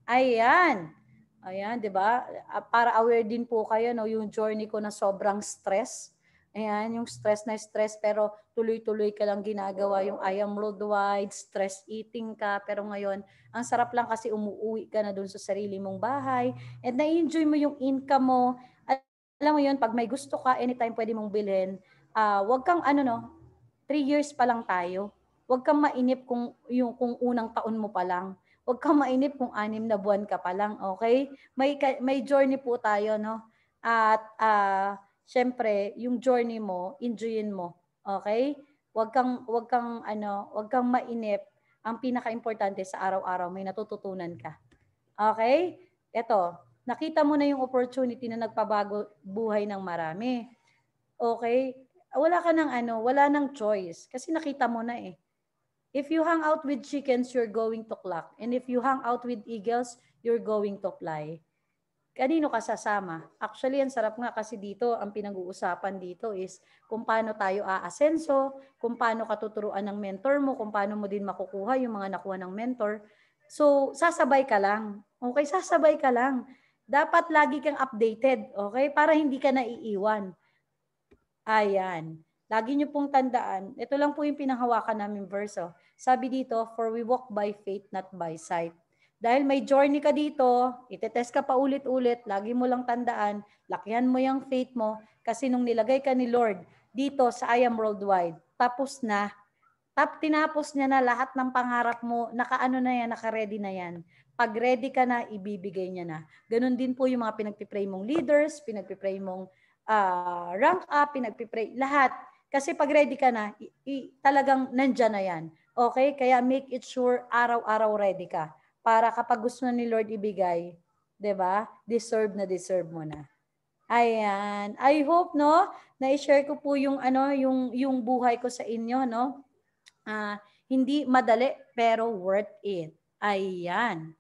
Ayan. Ayan, di ba? Para aware din po kayo, no, yung journey ko na sobrang stress. Ayan, yung stress na stress, pero tuloy-tuloy ka lang ginagawa yung I Am Worldwide, stress eating ka, pero ngayon, ang sarap lang kasi umuwi ka na dun sa sarili mong bahay, and na-enjoy mo yung income mo. Alam mo yun, pag may gusto ka, anytime pwede mong bilhin, uh, wag kang ano no, three years pa lang tayo. Wag kang mainip kung, yung, kung unang taon mo pa lang. Wag kang mainip kung anim na buwan ka pa lang, okay? May, may journey po tayo, no? At, uh, syempre, yung journey mo, enjoyin mo, okay? Wag kang, wag kang, ano, wag kang mainip. Ang pinaka-importante sa araw-araw, may natututunan ka. Okay? Ito, nakita mo na yung opportunity na nagpabago buhay ng marami. Okay? Wala ka ng ano, wala ng choice kasi nakita mo na eh. If you hang out with chickens, you're going to cluck. And if you hang out with eagles, you're going to fly. Kanino ka sasama? Actually, ang sarap nga kasi dito, ang pinag-uusapan dito is kung paano tayo aasenso, kung paano ka tuturuan ng mentor mo, kung paano mo din makukuha yung mga nakuha ng mentor. So, sasabay ka lang. Okay, sasabay ka lang. Dapat lagi kang updated, okay? Para hindi ka naiiwan. Ayan. Lagi nyo pong tandaan, ito lang po yung pinanghawakan namin verse. Oh. Sabi dito, for we walk by faith, not by sight. Dahil may journey ka dito, itetest ka pa ulit-ulit, lagi mo lang tandaan, lakihan mo yung faith mo, kasi nung nilagay ka ni Lord dito sa I Am Worldwide, tapos na, tap, tinapos niya na lahat ng pangarap mo, nakaano na yan, naka-ready na yan. Pag ready ka na, ibibigay niya na. Ganon din po yung mga pinagpipray mong leaders, pinagpipray mong uh, rank up, pinagpipray, lahat. Kasi pag ready ka na, i- i- talagang nandyan na yan. Okay? Kaya make it sure araw-araw ready ka. Para kapag gusto na ni Lord ibigay, 'di ba? Deserve na deserve mo na. Ayan. I hope no, na i-share ko po yung ano, yung yung buhay ko sa inyo, no? Uh, hindi madali pero worth it. Ayan.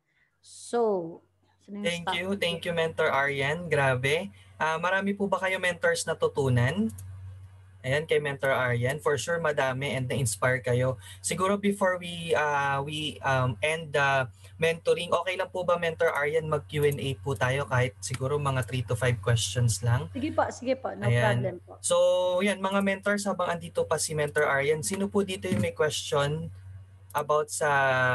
So, thank you, thank you Mentor Aryan. Grabe. Uh, marami po ba kayo mentors natutunan? Ayan, kay Mentor Aryan. For sure, madami and na-inspire kayo. Siguro before we uh, we um, end the mentoring, okay lang po ba Mentor Aryan mag-Q and A po tayo kahit siguro mga three to five questions lang? Sige po, sige po. No Ayan. problem po. So, yan, mga mentors, habang andito pa si Mentor Aryan, sino po dito yung may question about sa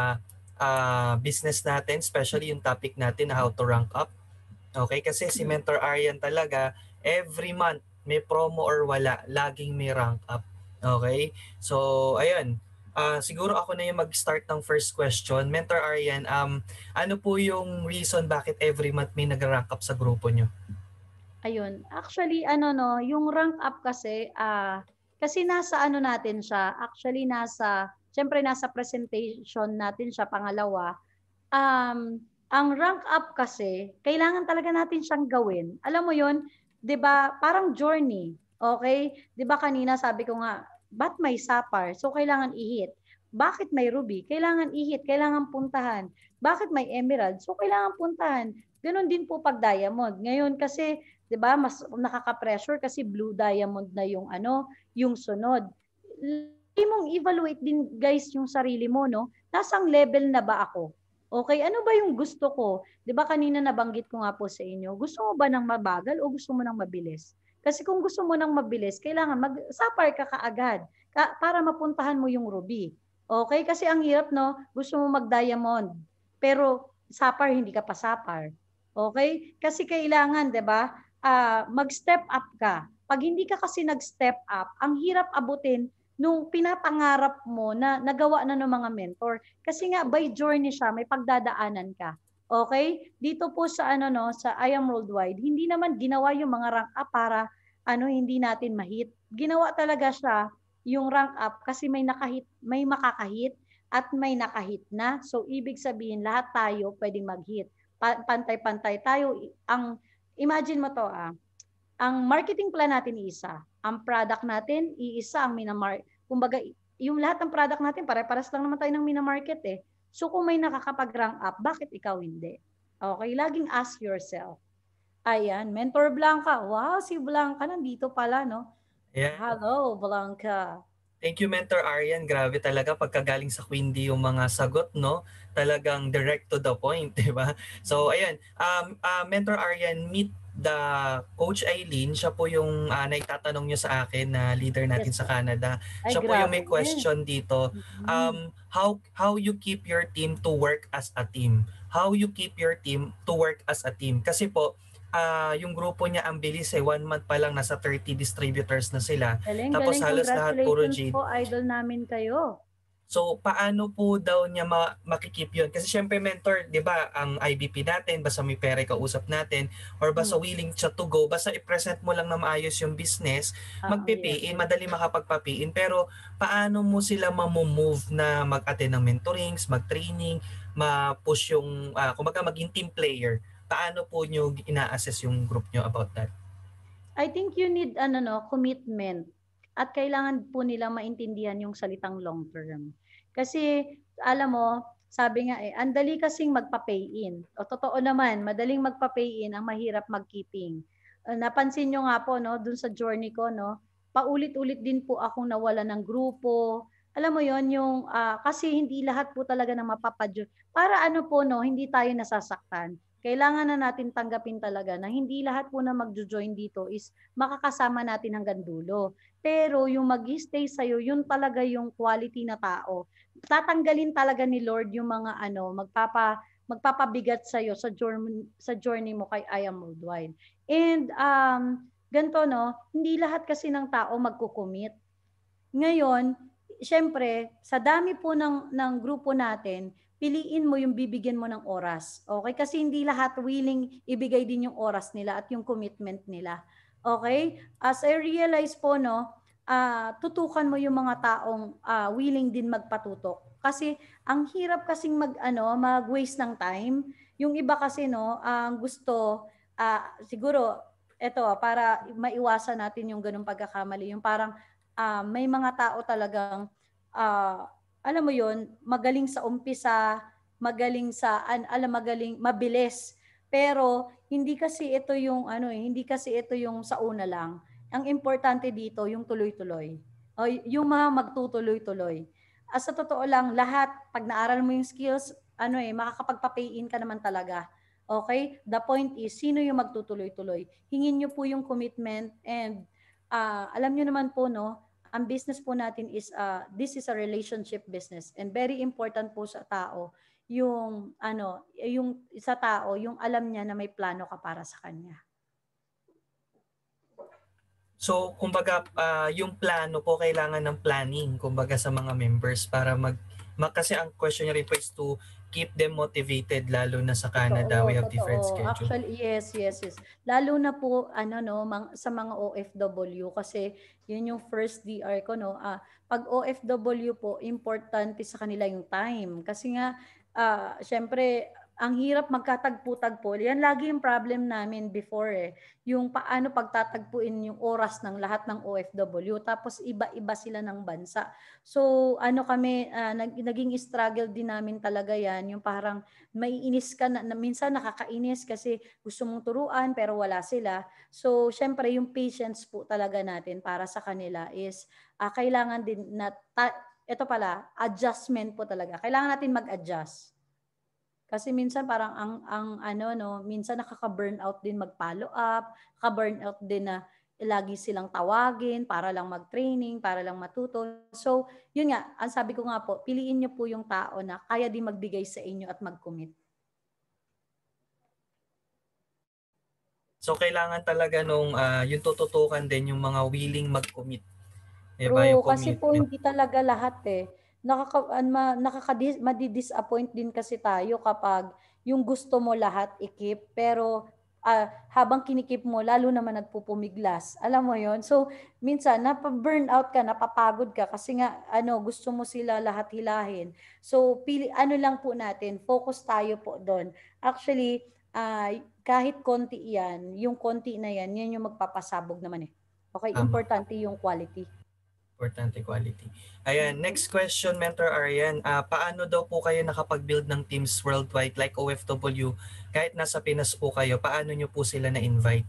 uh, business natin, especially yung topic natin na how to rank up? Okay, kasi si Mentor Aryan talaga, every month, may promo or wala, laging may rank up. Okay? So, ayun. Uh, siguro ako na yung mag-start ng first question. Mentor Aryan, um, ano po yung reason bakit every month may nag-rank up sa grupo nyo? Ayun. Actually, ano no, yung rank up kasi, ah, uh, kasi nasa ano natin siya, actually nasa, syempre nasa presentation natin siya, pangalawa. Um, ang rank up kasi, kailangan talaga natin siyang gawin. Alam mo yon, 'di ba? Parang journey. Okay? 'Di ba kanina sabi ko nga, ba't may sapphire? So kailangan i-hit. Bakit may ruby? Kailangan i-hit, kailangan puntahan. Bakit may emerald? So kailangan puntahan. Ganon din po pag diamond. Ngayon kasi, 'di ba, mas nakaka-pressure kasi blue diamond na yung ano, yung sunod. Lagi mong evaluate din guys yung sarili mo, no? Nasang level na ba ako? Okay, ano ba yung gusto ko? 'Di ba kanina nabanggit ko nga po sa inyo, gusto mo ba ng mabagal o gusto mo ng mabilis? Kasi kung gusto mo nang mabilis, kailangan mag-sapphire ka kaagad ka, para mapuntahan mo yung ruby. Okay? Kasi ang hirap, no? Gusto mo mag-diamond, pero sapphire, hindi ka pa sapphire. Okay? Kasi kailangan, di ba, uh, mag-step up ka. Pag hindi ka kasi nag-step up, ang hirap abutin nung pinapangarap mo na nagawa na ng mga mentor. Kasi nga, by journey siya, may pagdadaanan ka. Okay? Dito po sa ano no, sa I Am Worldwide, hindi naman ginawa yung mga rank up para ano hindi natin ma-hit. Ginawa talaga siya yung rank up kasi may nakahit, may makakahit at may nakahit na. So ibig sabihin lahat tayo pwedeng mag-hit. Pa- pantay-pantay tayo. Ang imagine mo to ah, ang marketing plan natin iisa, ang product natin iisa, ang minamar kumbaga yung lahat ng product natin pare-pares lang naman tayo ng minamarket eh. So kung may nakakapag-rank up, bakit ikaw hindi? Okay, laging ask yourself. Ayan, Mentor Blanca. Wow, si Blanca nandito pala, no? Ayan. Hello, Blanca. Thank you, Mentor Aryan. Grabe talaga pagkagaling sa Queenie yung mga sagot, no? Talagang direct to the point, di ba? So, ayan. Um, uh, Mentor Aryan, meet the Coach Eileen. Siya po yung uh, naitatanong nyo sa akin na leader natin Yes sa po. Canada. Ay, Siya po yung grabe may eh. question dito. Mm-hmm. Um, how, how you keep your team to work as a team? How you keep your team to work as a team? Kasi po, uh, yung grupo niya ang bilis eh. One month pa lang nasa thirty distributors na sila. Galing, Tapos galing. halos lahat puro Congratulations J D. po, idol namin kayo. So, paano po daw niya ma- makikip yun? Kasi syempre, mentor, di ba, ang I B P natin, basta may pera kausap natin, or basta Hmm. willing siya to go, basta i-present mo lang na maayos yung business, Ah, yes, magpipiin, yes. madali makapagpapiin. Pero, paano mo sila mamumove na mag-attend ng mentorings, mag-training, ma-push yung, uh, kumbaga maging team player? Paano po nyo ina-assess yung group nyo about that? I think you need ano no, commitment. At kailangan po nilang maintindihan yung salitang long term. Kasi alam mo, sabi nga eh, ang dali kasing magpa-pay in. O totoo naman, madaling magpa-pay in, ang mahirap mag-keeping. Uh, napansin nyo nga po no, dun sa journey ko no, paulit-ulit din po akong nawala ng grupo. Alam mo yon yung uh, kasi hindi lahat po talaga na mapapadyo. Para ano po no, hindi tayo nasasaktan. Kailangan na natin tanggapin talaga na hindi lahat po na magjo-join dito is makakasama natin hanggang dulo. Pero yung mag-stay sa'yo, yun talaga yung quality na tao. Tatanggalin talaga ni Lord yung mga ano, magpapa magpapabigat sa iyo sa journey sa journey mo kay I Am Worldwide. And um ganito no, hindi lahat kasi ng tao magko-commit. Ngayon, syempre, sa dami po ng ng grupo natin, piliin mo yung bibigyan mo ng oras. Okay? Kasi hindi lahat willing ibigay din yung oras nila at yung commitment nila. Okay? As I realize po, no, uh, tutukan mo yung mga taong uh, willing din magpatutok. Kasi ang hirap kasing mag, ano, mag-waste ng time. Yung iba kasi, no, ang uh, gusto, uh, siguro, eto, para maiwasan natin yung ganung pagkakamali, yung parang, uh, may mga tao talagang, uh, alam mo yon, magaling sa umpisa, magaling sa an, alam magaling mabilis. Pero hindi kasi ito yung ano eh, hindi kasi ito yung sa una lang. Ang importante dito yung tuloy-tuloy. O yung mga magtutuloy-tuloy. As sa totoo lang, lahat pag naaral mo yung skills, ano eh, makakapagpa-pay in ka naman talaga. Okay? The point is, sino yung magtutuloy-tuloy? Hingin nyo po yung commitment and uh, alam nyo naman po, no, ang business po natin is, uh, this is a relationship business and very important po sa tao yung, ano, yung sa tao, yung alam niya na may plano ka para sa kanya. So, kumbaga, uh, yung plano po, kailangan ng planning, kumbaga sa mga members para mag, mag kasi ang question niya rin po is to keep them motivated, lalo na sa Canada, Totoo, we have different totoo. schedule. Actually, yes, yes, yes. Lalo na po, ano, no, mang, sa mga O F W, kasi yun yung first D R ko, no. Ah, pag O F W po, importante sa kanila yung time. Kasi nga, ah, syempre, ang hirap magkatagpo-tagpo. Yan lagi yung problem namin before eh. Yung paano pagtatagpuin yung oras ng lahat ng O F W. Tapos iba-iba sila ng bansa. So ano kami, uh, naging struggle din namin talaga yan. Yung parang maiinis ka na, na minsan nakakainis kasi gusto mong turuan pero wala sila. So syempre yung patience po talaga natin para sa kanila is uh, kailangan din na, ta, ito pala, adjustment po talaga. Kailangan natin mag-adjust. Kasi minsan parang ang ang ano no, minsan nakaka-burnout din mag-follow up, ka-burnout din na lagi silang tawagin para lang mag-training, para lang matuto. So, yun nga, ang sabi ko nga po, piliin niyo po yung tao na kaya din magbigay sa inyo at mag-commit. So kailangan talaga nung uh, yung tututukan din yung mga willing mag-commit. Diba? Yung True, kasi po commitment. hindi talaga lahat eh. Nakaka, ma, nakaka madi-disappoint din kasi tayo kapag yung gusto mo lahat i-keep, pero ah, habang kinikip mo, lalo naman nagpupumiglas. Alam mo yon. So, minsan, napa-burnout ka, napapagod ka kasi nga, ano, gusto mo sila lahat hilahin. So, pili, ano lang po natin, focus tayo po doon. Actually, ah, kahit konti yan, yung konti na yan, yan yung magpapasabog naman eh. Okay, Tama. importante yung quality. Importante quality. Ayan, next question, Mentor Arian. Uh, paano daw po kayo nakapag-build ng teams worldwide like O F W? Kahit nasa Pinas po kayo, paano nyo po sila na-invite?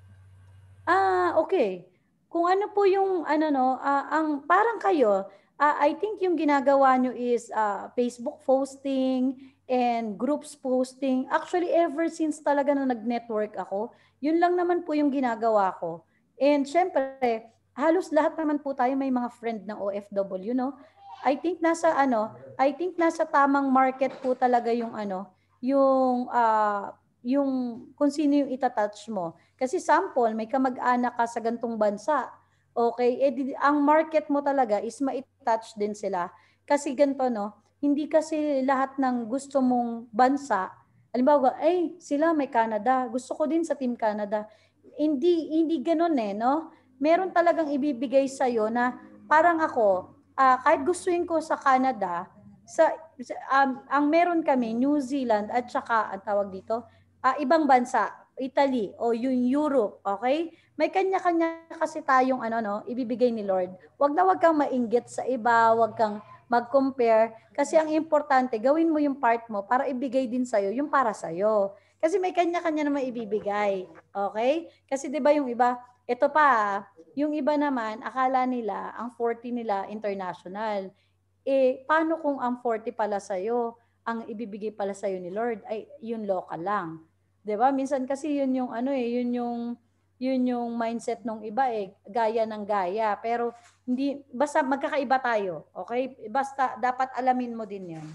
Ah, okay. Kung ano po yung ano 'no, ah, ang parang kayo, ah, I think yung ginagawa niyo is, ah, Facebook posting and groups posting. Actually, ever since talaga na nag-network ako, yun lang naman po yung ginagawa ko. And siyempre, halos lahat naman po tayo may mga friend na O F W 'no. I think nasa ano, I think nasa tamang market po talaga yung ano, yung, ah, yung kung sino yung ita-touch mo. Kasi sample, may kamag-anak ka sa gantong bansa. Okay, eh di, ang market mo talaga is ma-touch din sila. Kasi ganito, no? Hindi kasi lahat ng gusto mong bansa, halimbawa, ay, sila may Canada. Gusto ko din sa Team Canada. Hindi, hindi ganun eh, no? Meron talagang ibibigay sa'yo na parang ako, ah, kahit gustuin ko sa Canada, sa, sa um, ang meron kami, New Zealand at saka, ang tawag dito, ah, ibang bansa, Italy o yung Europe, okay? May kanya-kanya kasi tayong ano no, ibibigay ni Lord. Wag na wag kang mainggit sa iba, wag kang mag-compare kasi ang importante gawin mo yung part mo para ibigay din sa yung para sa Kasi may kanya-kanya naman ibibigay. Okay? Kasi 'di ba yung iba, ito pa, yung iba naman akala nila ang forty nila international. Eh paano kung ang forty pala sa ang ibibigay pala sa ni Lord ay yung local lang. 'Di ba? Minsan kasi yun yung ano eh, yun yung yun yung mindset ng iba eh, gaya ng gaya. Pero hindi basta magkakaiba tayo, okay? Basta dapat alamin mo din 'yan.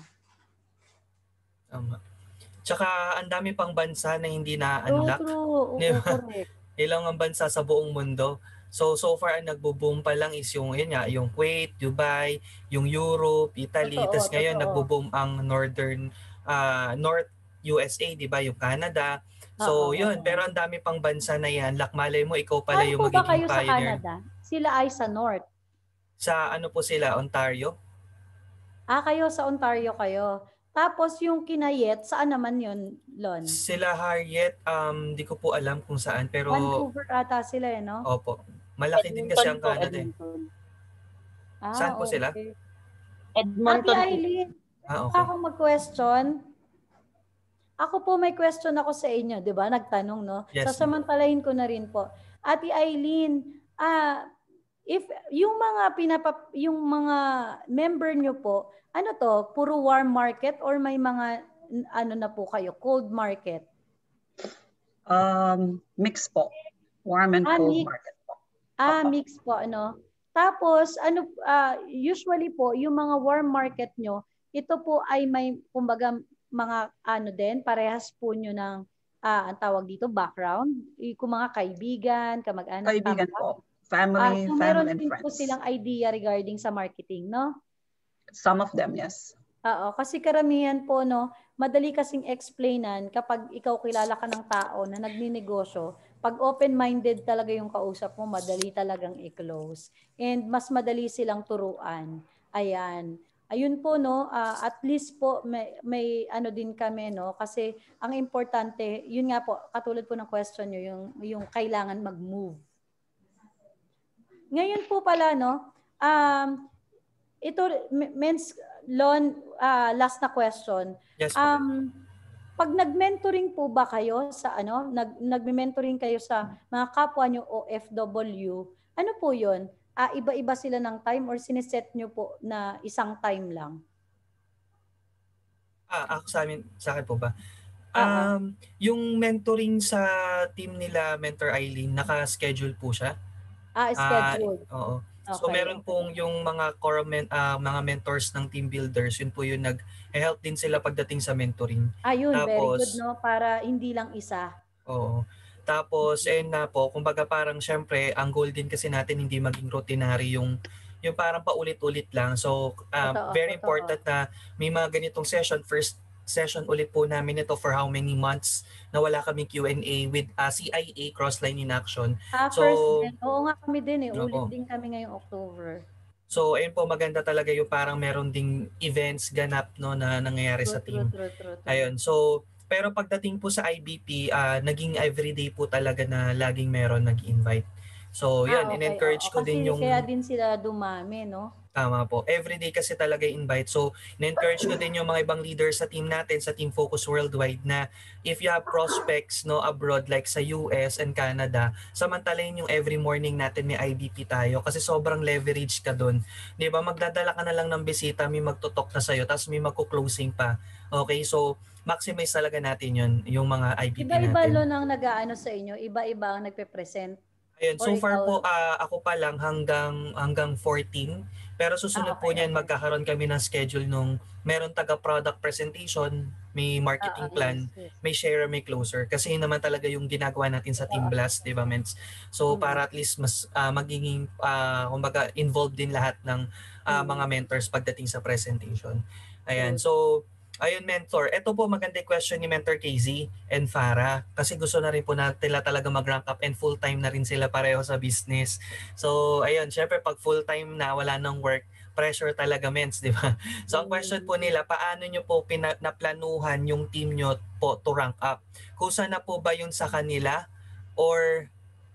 Tama. Tsaka ang dami pang bansa na hindi True, na-unlock. true. Di Oo, ba? correct. Ilang ang bansa sa buong mundo. So, so far, ang nagbo-boom pa lang is yung, yun nga, yung Kuwait, Dubai, yung Europe, Italy. Totoo, Tapos ngayon, totoo. nagbo-boom ang Northern, uh, North U S A, di ba? Yung Canada. Oo, So, yun. oo. Pero ang dami pang bansa na yan. Lak, malay mo, ikaw pala Saan yung po ba magiging kayo sa pioneer. Canada? Sila ay sa North. Sa ano po sila? Ontario? Ah, kayo sa Ontario kayo. Tapos yung Kinayet, saan naman yun, Lon? Sila Harriet, um, di ko po alam kung saan. Pero, Vancouver ata sila eh, no? opo. Malaki din kasi Edmonton ang po, Canada eh. Edmonton. Saan Ah, po sila? okay. Ate Edmonton po. Eileen, Ah, pwede ba okay. akong mag-question? Ako po may question ako sa inyo, 'di ba? Nagtanong, no? Yes. Sasamantalahin ko na rin po. Ate Eileen, ah if yung mga pinapa yung mga member nyo po, ano to, puro warm market or may mga ano na po kayo, cold market? Um, mix po. Warm and ah, cold mix. market po. Ah, Opo. mix po, ano? Tapos, ano, uh, usually po, yung mga warm market nyo, ito po ay may, kumbaga, mga ano din, parehas po nyo ng, ah, ang tawag dito, background, kung mga kaibigan, kamag-anak, Kaibigan tama? po. Ah, Family, so family meron and din po friends. silang idea regarding sa marketing, no? Some of them, yes. Oo, kasi karamihan po, no, madali kasing explainan kapag ikaw kilala ka ng tao na nagninegosyo, pag open-minded talaga yung kausap mo, madali talagang i-close. And mas madali silang turuan. Ayan. Ayun po, no, uh, at least po may, may ano din kami, no, kasi ang importante, yun nga po, katulad po ng question nyo, yung, yung kailangan mag-move. Ngayon po pala, no, um, ito, men's loan, uh, last na question. Yes. Um, pag nag-mentoring po ba kayo sa ano, nag nagme-mentoring kayo sa mga kapwa nyo O F W, ano po 'yon? Ah, iba-iba sila ng time or sineset nyo po na isang time lang? Ah, ako sa amin, sa akin po ba? Oo. Um, yung mentoring sa team nila, Mentor Eileen, naka-schedule po siya? Ah, Ah, scheduled. oo. So Okay, meron okay. pong yung mga core men, ah, mga mentors ng team builders, yun po yung nag-help din sila pagdating sa mentoring. Ayun, very good, Tapos, 'no? Para hindi lang isa. oo. Tapos, ayun na po, kumbaga parang syempre, ang goal din kasi natin hindi maging routinary yung yung parang paulit-ulit lang. So, um, Totoo, very totoo. important na may mga ganitong session. First session ulit po namin ito for how many months na wala kaming Q and A with uh, C I A, Crossline in Action. Ah, So, first din. Oo nga, kami din, eh. Ulit opo. din kami ngayong October. So, ayun po, maganda talaga yung parang meron ding events ganap no na nangyayari True, sa true, team. true, true, true. Ayun. So, pero pagdating po sa I B P, ah, naging everyday po talaga na laging meron nag-invite. So, Ah, yun, okay, oo. in-encourage ko Kasi din kaya yung din sila dumami, 'no? tama po. Everyday kasi talaga invite. So, in-encourage ko din yung mga ibang leaders sa team natin, sa Team Focus Worldwide na if you have prospects no abroad like sa U S and Canada, samantalahin yung every morning natin may I B P tayo kasi sobrang leverage ka doon. 'Di ba? Magdadala ka na lang ng bisita, may magtutok na sa'yo, tapos may magko-closing pa. Okay? So, maximize talaga natin yun, yung mga I B P Iba-iba natin. lo nang nag-aano sa inyo, iba-iba ang nagpe-present Ayun, or so far ikaw po ah, ako pa lang hanggang hanggang fourteen. Pero ah, susunod po okay, niyan okay. magkakaroon kami ng schedule nung meron taga product presentation, may Oo, marketing yes, plan, yes. may share, may closer. Kasi yun naman talaga yung ginagawa natin sa Team Totoo, Blast, di ba, totoo. Mens? So Mm, para at least mas ah, magiging ah, kumbaga involved din lahat ng ah, mga mm. mentors pagdating sa presentation. Ayan, True. so ayun, mentor. Ito po maganda yung question ni Mentor K Z and Farah kasi gusto na rin po natin talaga mag-rank up and full-time na rin sila pareho sa business. So, ayun, syempre pag full-time na, wala nang work, pressure talaga, mens, di ba? So, ang question Mm. po nila, paano nyo po pina- naplanuhan yung team nyo po to rank up? Kusa na po ba yun sa kanila or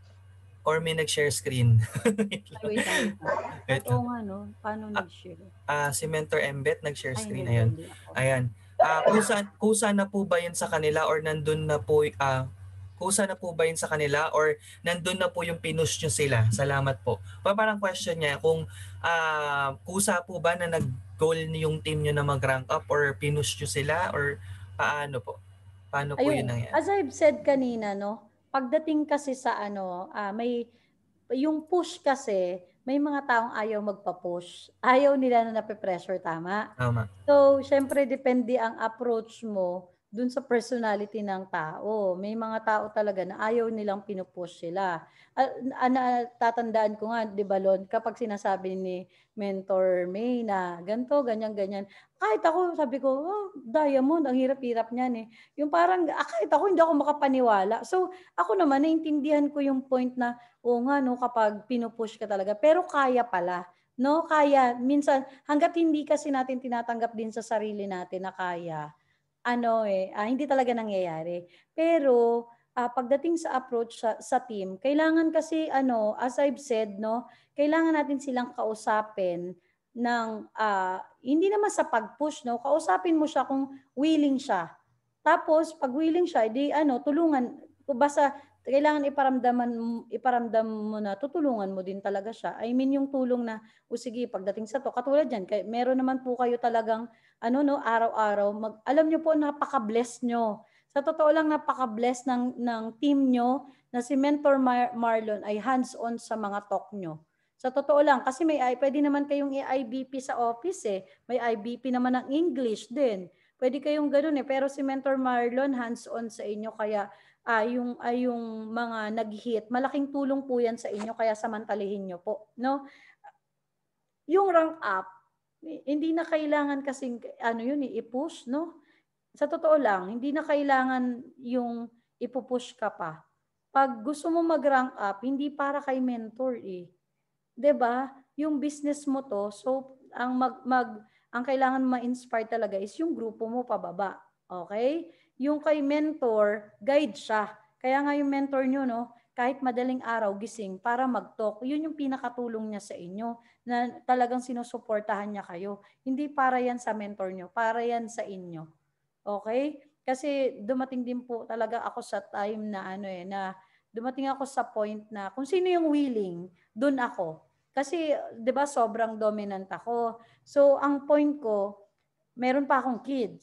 or may nag-share screen? Ay, wait lang, wait lang. Ay, Wait lang. oo nga, 'no? Paano Ah, nag-share? ah, si Mentor Embet nag-share Ay, screen. hindi, Ayan. hindi ako. Ayan. Ah, kusa kusa na po ba 'yun sa kanila or nandun na po ah kusa na po ba 'yun sa kanila or nandun na po yung pinush nyo sila? Salamat po. Pa parang question niya kung ah kusa po ba na nag-goal yung team nyo na mag-rank up or pinush nyo sila or paano po? Paano po 'yun Ayun, nangyari? as I've said kanina, 'no, pagdating kasi sa ano, ah, may yung push kasi, may mga taong ayaw magpa-push. Ayaw nila na nape-pressure, tama? Tama. So, siyempre depende ang approach mo dun sa personality ng tao. May mga tao talaga na ayaw nilang pinu-push sila. Ah, ah, natatandaan ko nga, 'di ba, Lon, kapag sinasabi ni Mentor May na ganito, ganyan, ganyan. Kahit ako, sabi ko, oh, Diamond, ang hirap-hirap niyan eh. Yung parang, ah, kahit ako, hindi ako makapaniwala. So, ako naman, naintindihan ko yung point na, oo nga, no, kapag pinupush ka talaga. Pero kaya pala. No, kaya. Minsan, hanggat hindi kasi natin tinatanggap din sa sarili natin na kaya, ano eh, ah, hindi talaga nangyayari. Pero, ah, pagdating sa approach sa, sa team, kailangan kasi, ano, as I've said, no, kailangan natin silang kausapin ng, ah, hindi naman sa pag-push, no, kausapin mo siya kung willing siya. Tapos, pag willing siya, di ano, tulungan, basta kailangan iparamdaman m- iparamdam mo na tutulungan mo din talaga siya. I mean yung tulong na, o sige, pagdating sa to, katulad diyan, kay meron naman po kayo talagang ano, no, araw-araw mag alam niyo po, napaka-bless niyo. Sa totoo lang, napaka-bless ng ng team niyo na si Mentor Mar- Marlon ay hands-on sa mga talk niyo. Sa totoo lang, kasi may I, pwede naman kayong i-I B P sa office eh. May I B P naman ng English din. Pwede kayong ganoon eh. Pero si Mentor Marlon hands-on sa inyo, kaya ah, yung ay yung mga nag-hit, malaking tulong po 'yan sa inyo, kaya samantalihin niyo po, no? Yung rank up, hindi na kailangan kasing ano yun, eh, i-push, no? Sa totoo lang, hindi na kailangan yung ipu-push ka pa. Pag gusto mo mag-rank up, hindi para kay mentor eh. 'Di ba? Yung business mo to, so ang mag, mag ang kailangan ma-inspire talaga is yung grupo mo pababa. Okay? Yung kay mentor, guide siya. Kaya nga yung mentor nyo, no, kahit madaling araw gising para mag-talk, yun yung pinakatulong niya sa inyo na talagang sinusuportahan niya kayo. Hindi para yan sa mentor nyo, para yan sa inyo. Okay? Kasi dumating din po talaga ako sa time na ano eh, na dumating ako sa point na kung sino yung willing, dun ako. Kasi 'di ba sobrang dominant ako. So ang point ko, meron pa akong kids.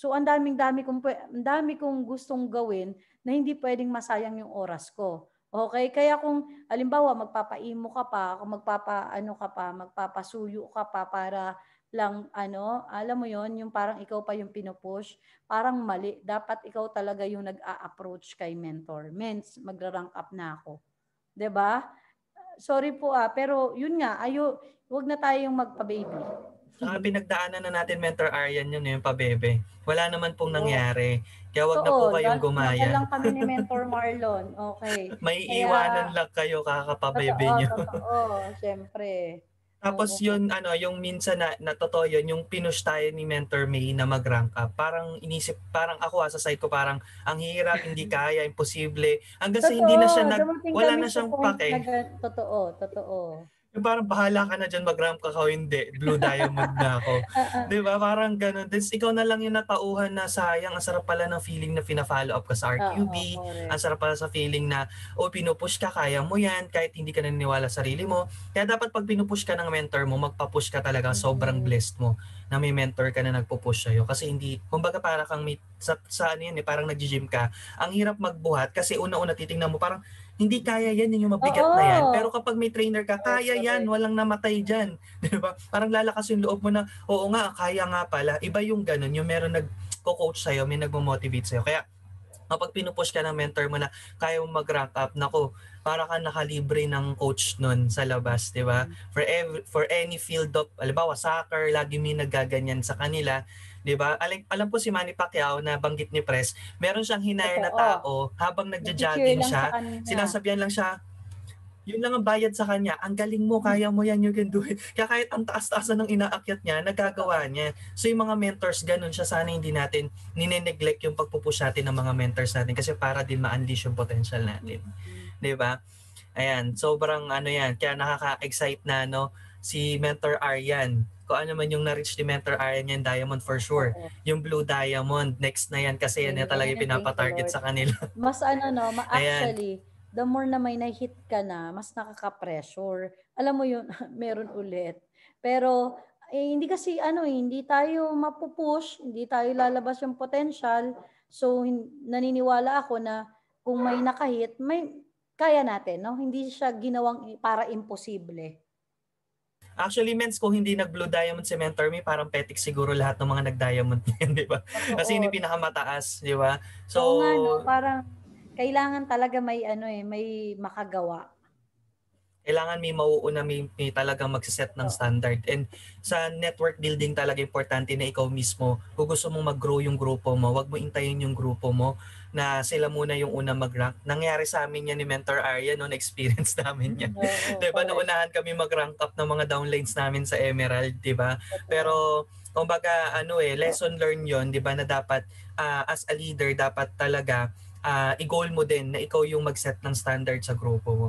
So ang daming-dami kong pwe ang dami kong gustong gawin na hindi puwedeng masayang yung oras ko. Okay, kaya kung halimbawa magpapa-emo ka pa, kung magpapaano ka pa, magpapasuyo ka pa para lang ano, alam mo yon, yung parang ikaw pa yung pinu-push, parang mali. Dapat ikaw talaga yung nag-a-approach kay mentor. Mens, magra-rank up na ako. 'Di ba? Sorry po ah, pero yun nga, ayo, wag na tayong magpa-baby. Saka pinagdaanan na natin, Mentor Aryan, yun yung pabebe. Wala naman pong Oo. nangyari. Kaya wag na po Totoo, kayong dal dasal gumaya. lang kami ni Mentor Marlon, okay. May Kaya iwanan lang kayo kakapabebe totoo, nyo. totoo, siyempre. Tapos Oo. yun, ano, yung minsan na, na totoo yun, yung pinush tayo ni Mentor May na mag-rank up. Parang inisip, parang ako ah, sa side ko, parang ang hirap, hindi kaya, imposible. Hanggang sa hindi na siya Totoo, nag, dumating wala kami na sa siyang point na pake. gan totoo, totoo. Yung parang bahala ka na dyan, mag-rank ka o hindi. Blue diamond na ako. Oo. Di ba? Parang ganun. Then ikaw na lang yung natauhan na sayang. Ang sarap pala ng feeling na fina-follow up ka sa R Q Oo, B. Ang correct. sarap pala sa feeling na, oh, pinupush ka, kaya mo yan, kahit hindi ka naniniwala sa sarili mo. Kaya dapat pag pinupush ka ng mentor mo, magpa-push ka talaga. Sobrang Mm. blessed mo na may mentor ka na nagpo-push sa'yo. Kasi hindi, kumbaga para kang may, sa, sa ano yan eh, parang nag-gym ka. Ang hirap magbuhat kasi una-una titingnan mo, parang hindi kaya yan, yung mabigat na yan. Pero Oo. kapag may trainer ka, Correct, kaya yan, correct. walang namatay dyan. Di ba? Parang lalakas yung loob mo na, oo nga, kaya nga pala. Iba yung ganun, yung meron nag-coach sa'yo, may nagmo-motivate sa'yo. Kaya kapag pinupush ka ng mentor mo na kaya mo mag-rank up, nako, para ka nakalibre ng coach nun sa labas, di ba? For every, for any field of, halimbawa, soccer, lagi may nagaganyan sa kanila, di ba? Alam, alam po si Manny Pacquiao na banggit ni Pres, meron siyang hinire na Totoo. tao, habang Nagche-cheer nagja-jogging lang sa siya, kanya. sinasabihan lang siya, yun lang ang bayad sa kanya, ang galing mo, kaya mo yan, you can do it. Kaya kahit ang taas-taasan ng inaakyat niya, nagagawa niya. So yung mga mentors, ganun siya, sana hindi natin nine-neglect yung pagpupush natin ng mga mentors natin kasi para din ma-unleash yung potential natin. Mm. 'Di ba? Ayan, sobrang ano yan, kaya nakaka-excite na no, si Mentor Aryan. Kung ano man yung na-reach ni Mentor Aryan yan, diamond for sure. Oo. Yung blue diamond, next na yan kasi yan na talaga yung Amen. Thank you, pinapatarget Lord. sa kanila. Mas ano 'no, ma Ayan. actually, the more na may na-hit ka na, mas nakaka-pressure. Alam mo yun, meron ulit. Pero, eh, hindi kasi ano, eh, hindi tayo mapu-push, hindi tayo lalabas yung potential. So, hin naniniwala ako na kung may naka-hit, may kaya natin 'no, hindi siya ginawang i para imposible. Actually, Mens, kung hindi nag-blue diamond si Mentor Me, parang petik siguro lahat ng mga nag-diamond yan, di ba? Kasi yun yung Totoo. pinakamataas, di ba? So, Oo nga 'no, parang kailangan talaga may ano, eh, may makagawa. kailangan may mauuna, may, may talagang magsiset ng Oo. standard. And sa network building talaga importante na ikaw mismo, kung gusto mong mag-grow yung grupo mo, wag mo intayin yung grupo mo na sila muna yung unang mag-rank. Nangyari sa amin yan ni Mentor Arya, no, na-experience namin yan. Oo, Diba, correct. naunahan kami mag-rank up ng mga downlines namin sa Emerald, diba? Totoo. Pero, kumbaga, ano eh, lesson learned yon, diba, na dapat, uh, as a leader, dapat talaga, uh, i-goal mo din na ikaw yung mag-set ng standard sa grupo mo.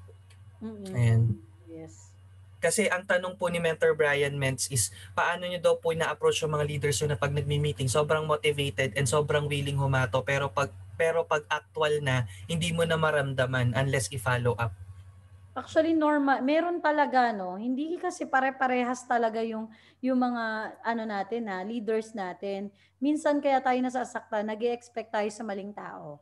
Ayan. Mm. Yes. Kasi ang tanong po ni Mentor Brian Mentz is, paano nyo daw po na-approach yung mga leaders nyo na pag nagmi-meeting, sobrang motivated and sobrang willing humato, pero pag pero pag actual na, hindi mo na maramdaman unless i-follow up. Actually, normal, meron talaga 'no, hindi kasi pare-parehas talaga yung yung mga ano natin, ah, leaders natin. Minsan kaya tayo nasasaktan, nag-e-expect tayo sa maling tao.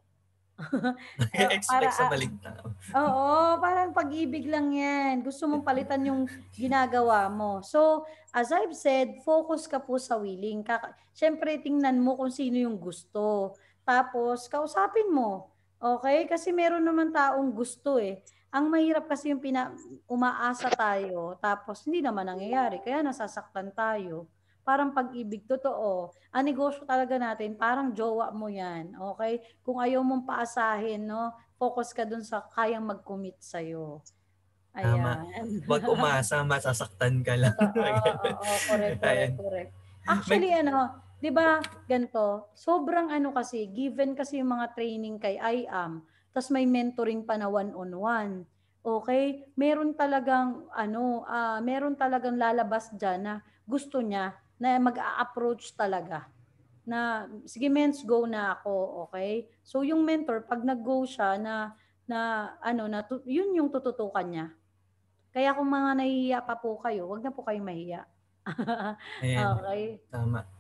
Ah, para, Nag-e-expect sa ah maling tao. oo, parang pag-ibig lang 'yan, gusto mong palitan yung ginagawa mo. So, as I've said, focus ka po sa willing, kaka siyempre tingnan mo kung sino yung gusto, tapos kausapin mo, okey? Kasi meron naman taong gusto, eh. Ang mahirap kasi yung pina umaasa tayo tapos hindi naman nangyayari kaya nasasaktan tayo. Parang pag-ibig totoo, ang negosyo talaga natin parang jowa mo 'yan, okey? Kung ayaw mong paasahin 'no, focus ka dun sa kayang mag-commit sa'yo. Tama. Ayan. Wag umasa, masasaktan ka lang. Totoo, oo, correct, correct, Ayan. correct. May, Actually ano, 'di ba ganito, sobrang ano kasi, given kasi yung mga training kay I A M, ta's may mentoring pa na one-on-one, okey? Meron talagang ano, ah, meron talagang lalabas diyan na gusto niya na mag-a-approach talaga na, "Sige mens, go na ako." Okey? So yung mentor 'pag nag-go siya na na ano, na tu yun yung tututukan niya. Kaya kung mga nahihiya pa po kayo, wag na po kayong mahiya. ayan. Okey. Tama.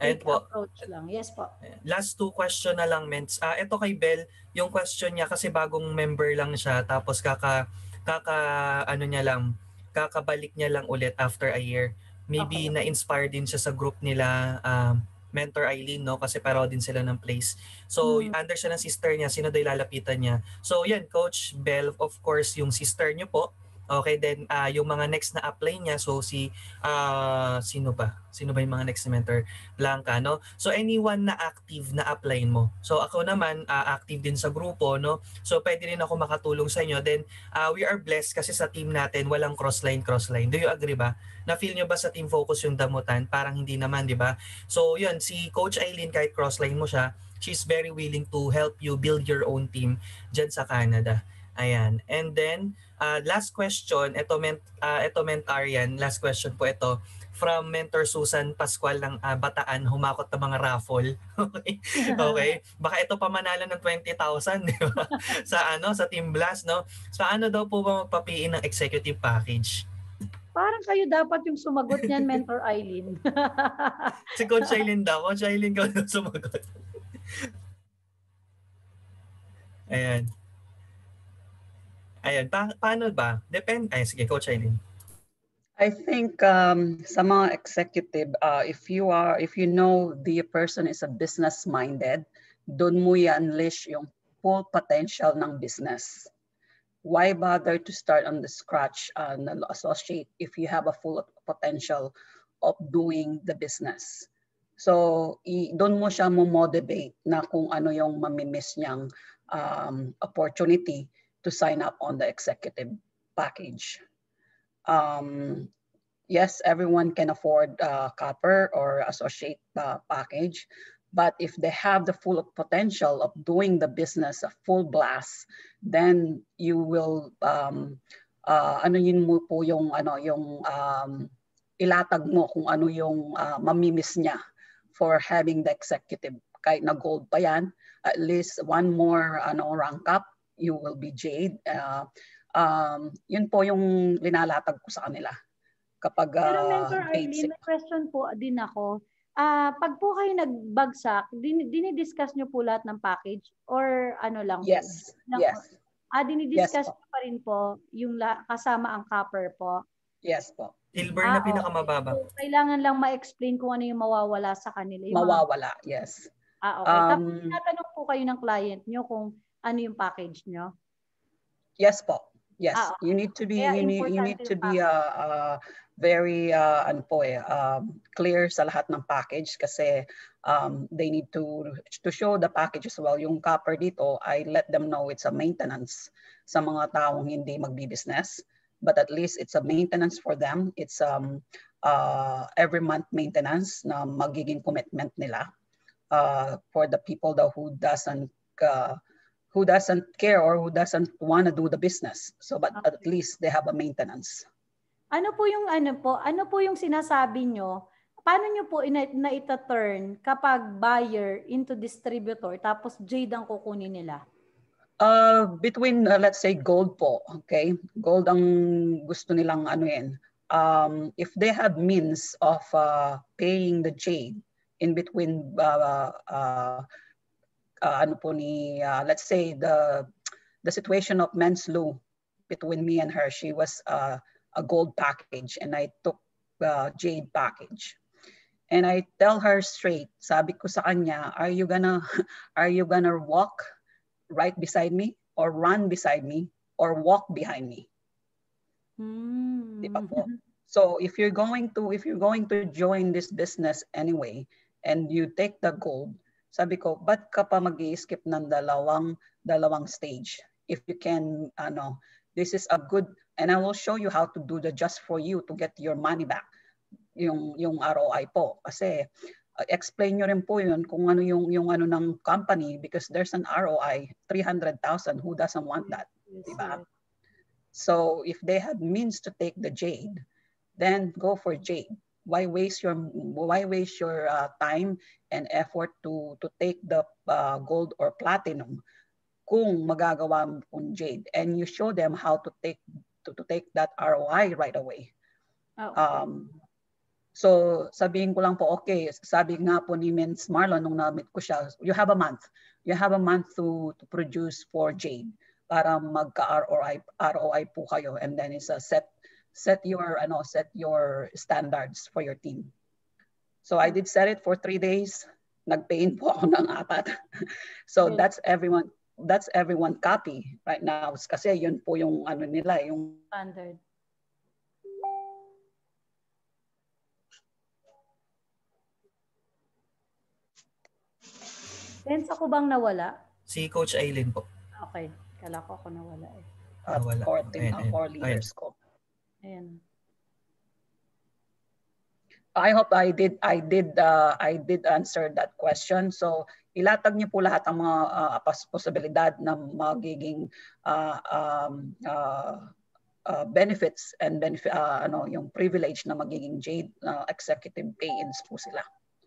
Ayan quick po. approach lang. Yes po. Last two question na lang, Ments. Ah, ito kay Bel, yung question niya kasi bagong member lang siya tapos kaka kaka ano niya lang, kakabalik niya lang ulit after a year. Maybe Okay. na-inspire din siya sa group nila, um, Mentor Eileen, no? Kasi pareho din sila ng place. So, Hmm. under siya ng sister niya, sino daw lalapitan niya? So, yan, Coach Bel, of course, yung sister niyo po. Okay, then uh, yung mga next na apply niya, so si, uh, sino ba? Sino ba yung mga next na mentor? Blanca, no? So anyone na active na apply mo. So ako naman uh, active din sa grupo, no? So pwede rin ako makatulong sa inyo. Then uh, we are blessed kasi sa team natin walang crossline crossline. Do you agree ba? Na feel nyo ba sa Team Focus yung damutan? Parang hindi naman, di ba? So yun, si Coach Eileen kahit crossline mo siya, she's very willing to help you build your own team dyan sa Canada. Ayan. And then uh, last question, ito ment uh, ito Mentarian, last question po ito from Mentor Susan Pascual ng uh, Bataan, humakot ng mga raffle. Okay. Okay. Baka ito pa manalo ng twenty thousand, di ba? Sa ano, sa Team Blast, no? Sa ano daw po ba magpapiin ng executive package? Parang kayo dapat yung sumagot niyan, Mentor Eileen. Si Coach Eileen daw. Coach Eileen ka daw sumagot. Ayan. Ayan. Pa paano ba? Depend. Ay, sige, Coach Eileen. I think um, sa mga executive, uh, if you are, if you know the person is a business minded, doon mo i-unleash yung full potential ng business. Why bother to start on the scratch and uh, associate if you have a full potential of doing the business? So, i, doon mo siya mo motivate na kung ano yung mamimiss niyang um, opportunity to sign up on the executive package. Um, yes, everyone can afford uh, copper or associate uh, package, but if they have the full potential of doing the business a full blast, then you will um, uh, ano yun mo po yung ano yung um, ilatag mo kung ano yung uh, mamimiss niya for having the executive. Kahit na gold pa yan, at least one more ano rank up, you will be jade. Uh, um, yun po yung linalatag ko sa kanila kapag uh, Pero Mentor Eileen, basic. may question po din ako. Ah, uh, pag po kayo nagbagsak, din dinidiscuss nyo po lahat ng package or ano lang Yes, po? Lang, yes. Ah, dinidiscuss Yes nyo pa rin po yung la, kasama ang copper po? Yes po. Silver Ah, na pinakamababa. okay. So, kailangan lang ma-explain kung ano yung mawawala sa kanila. Yung Mawawala, mga... yes. Ah, okay. Um, Tapos tinatanong po kayo ng client nyo kung ano yung package nyo? Yes po. Yes. Ah, okay. You need to be Kaya you need you need to be uh, uh, very uh, ano po eh, um, clear sa lahat ng package kasi um, they need to to show the package as well. Yung copper dito, I let them know it's a maintenance sa mga taong hindi magbi-business, but at least it's a maintenance for them. It's um uh, every month maintenance na magiging commitment nila uh, for the people though who doesn't uh, who doesn't care or who doesn't want to do the business. So, but Okay. at least they have a maintenance. Ano po yung ano po? Ano po yung sinasabi nyo? Paano nyo po ina- na-turn kapag buyer into distributor tapos jade ang kukunin nila? Uh, between, uh, let's say, gold po, okay? Gold ang gusto nilang ano yan. Um, if they have means of uh, paying the jade in between uh, uh, uh, ano po ni, uh, let's say, the the situation of men's law between me and her, she was uh, a gold package and I took uh, jade package. And I tell her straight, sabi ko sa kanya, are you gonna, are you gonna walk right beside me or run beside me or walk behind me? Hmm. Di ba po? So if you're going to, if you're going to join this business anyway, and you take the gold, sabi ko, ba't ka pa mag-i-skip ng dalawang, dalawang stage? If you can, ano, this is a good, and I will show you how to do the just for you to get your money back. Yung, yung R O I po. Kasi, uh, explain nyo rin po yun kung ano yung, yung ano ng company because there's an R O I, three hundred thousand, who doesn't want that? Yes, Diba? yes. So if they have means to take the jade, then go for jade. Why waste your why waste your uh, time and effort to to take the uh, gold or platinum kung magagawa mo kung jade and you show them how to take to, to take that R O I right away. Oh, okay. Um, So sabihin ko lang po, okay, sabi nga po ni Miz Marlon nung na-meet ko siya, you have a month. You have a month to, to produce for Jade para magka-R O I R O I po kayo, and then it's a set set your ano set your standards for your team. So I did set it for three days. Nag-pain po ako ng apat. So Okay. that's everyone that's everyone copy right now kasi yun po yung ano nila, yung Standard. Sense ako bang nawala? Si Coach Aileen po. Okay. Kala ko ako nawala eh. uh, Nawala. core team, Ayan, uh, ayan. core leaders ko. Ayan. I hope I did I did uh, I did answer that question. So ilatag niyo po lahat ang mga uh, posibilidad na magiging uh, um, uh, uh, benefits and benefit uh, ano yung privilege na magiging Jade uh, executive pay-ins po sila.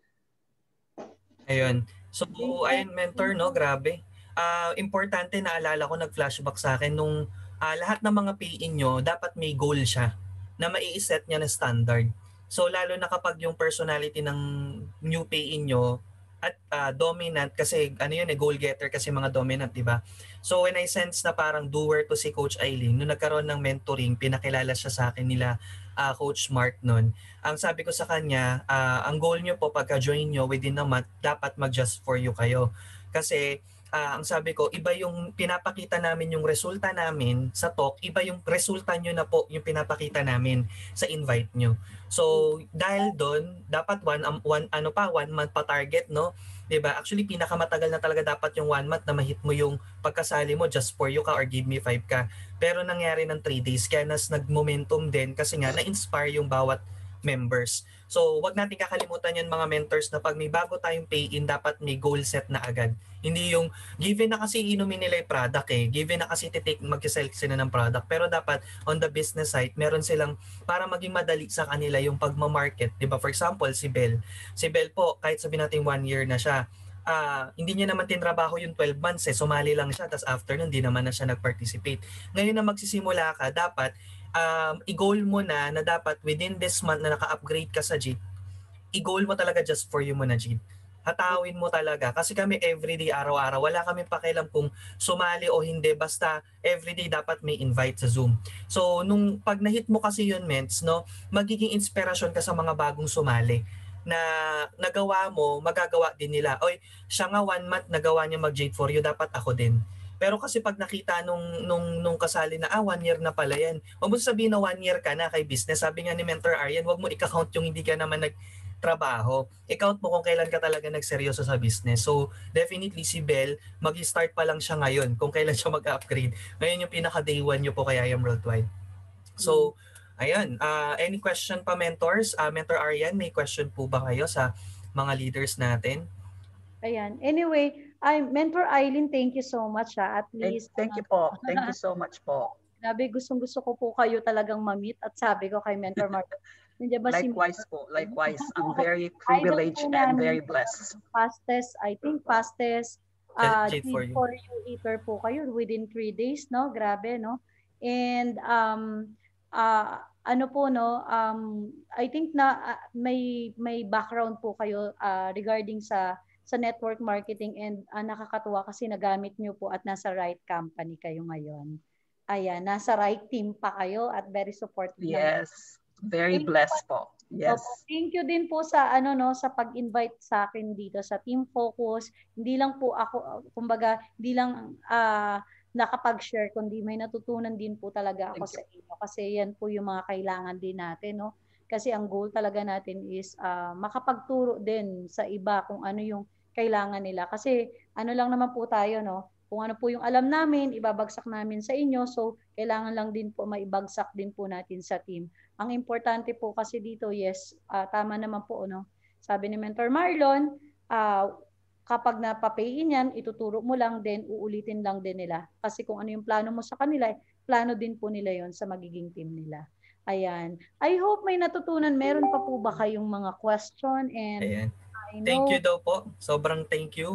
Ayun. So, ayun, mentor, no? Grabe. Uh, importante, naalala ko, nag-flashback sa akin, nung uh, lahat ng mga pay-in nyo, dapat may goal siya na mai-set niya na standard. So, lalo na kapag yung personality ng new pay-in nyo at uh, dominant, kasi ano yun, eh, goal-getter kasi mga dominant, di ba? So, when I sense na parang doer to si Coach Aileen, nung nagkaroon ng mentoring, pinakilala siya sa akin nila, uh, Coach Mark nun. Ang sabi ko sa kanya, uh, ang goal nyo po pagka-join nyo within a month, dapat mag-just for you kayo. Kasi uh, ang sabi ko, iba yung pinapakita namin yung resulta namin sa talk, iba yung resulta nyo na po yung pinapakita namin sa invite nyo. So, dahil doon, dapat one, um, one, ano pa, one month pa target, no? Diba? Actually, pinakamatagal na talaga dapat yung one month na mahit mo yung pagkasali mo, just for you ka or give me five ka. Pero nangyari ng three days, kaya nas nag-momentum din kasi nga na-inspire yung bawat members. So, wag natin kakalimutan yan mga mentors na pag may bago tayong pay-in, dapat may goal set na agad. Hindi yung given na kasi inumin nila yung product eh. Given na kasi titake, mag-sell sila ng product. Pero dapat on the business side, meron silang para maging madali sa kanila yung pagmamarket. Diba? For example, si Bell. Si Bell po, kahit sabihin natin one year na siya, Uh, hindi niya naman tinrabaho yung twelve months eh. Sumali lang siya, tapos after nun, hindi naman na siya nag-participate. Ngayon na magsisimula ka, dapat um, i-goal mo na na dapat within this month na naka-upgrade ka sa Jeep, i-goal mo talaga just for you mo na Jeep. Hatawin mo talaga. Kasi kami everyday, araw-araw, wala kami pakialam kung sumali o hindi. Basta everyday dapat may invite sa Zoom. So, nung pag na-hit mo kasi yun, Ments, no, magiging inspirasyon ka sa mga bagong sumali na nagawa mo, magagawa din nila. Oy, siya nga one month nagawa niya mag-Jade for you, dapat ako din. Pero kasi pag nakita nung nung nung kasali na ah one year na pala yan. Huwag mo sabihin na one year ka na kay business. Sabi nga ni Mentor Aryan, huwag mo i-count yung hindi ka naman nagtrabaho. I-count mo kung kailan ka talaga nagseryoso sa business. So, definitely si Bell, mag-start pa lang siya ngayon kung kailan siya mag-upgrade. Ngayon yung pinaka day one niyo po kay I Am Worldwide. So, ayun, uh, any question pa mentors? Uh, Mentor Aryan, may question po ba kayo sa mga leaders natin? Ayan. Anyway, I Mentor Aileen, thank you so much ha. At least thank you po. Thank you so much po. Grabe, gustong-gusto ko po kayo talagang ma-meet at sabi ko kay Mentor Mark. Ba likewise si po, likewise. I'm very privileged and very blessed. Fastest, I think fastest uh, Jade for you. for you eater po kayo within three days, no? Grabe, no? And um uh, ano po no um I think na uh, may may background po kayo uh, regarding sa sa network marketing, and uh, nakakatuwa kasi nagamit niyo po at nasa right company kayo ngayon. Ayan, nasa right team pa kayo at very supportive. Yes, very thank blessed po. Yes. Opo, thank you din po sa ano no sa pag-invite sa akin dito sa Team Focus. Hindi lang po ako kumbaga, hindi lang uh, nakapag-share, kundi may natutunan din po talaga ako sa inyo. Kasi yan po yung mga kailangan din natin, no? Kasi ang goal talaga natin is uh, makapagturo din sa iba kung ano yung kailangan nila. Kasi ano lang naman po tayo, no? Kung ano po yung alam namin, ibabagsak namin sa inyo. So, kailangan lang din po maibagsak din po natin sa team. Ang importante po kasi dito, yes, uh, tama naman po, no? Sabi ni Mentor Marlon, uh, kapag napapayin yan, ituturo mo lang din, uulitin lang din nila. Kasi kung ano yung plano mo sa kanila, plano din po nila yon sa magiging team nila. Ayan. I hope may natutunan. Meron pa po ba kayong mga question? And Ayan. Thank you daw po. Sobrang thank you.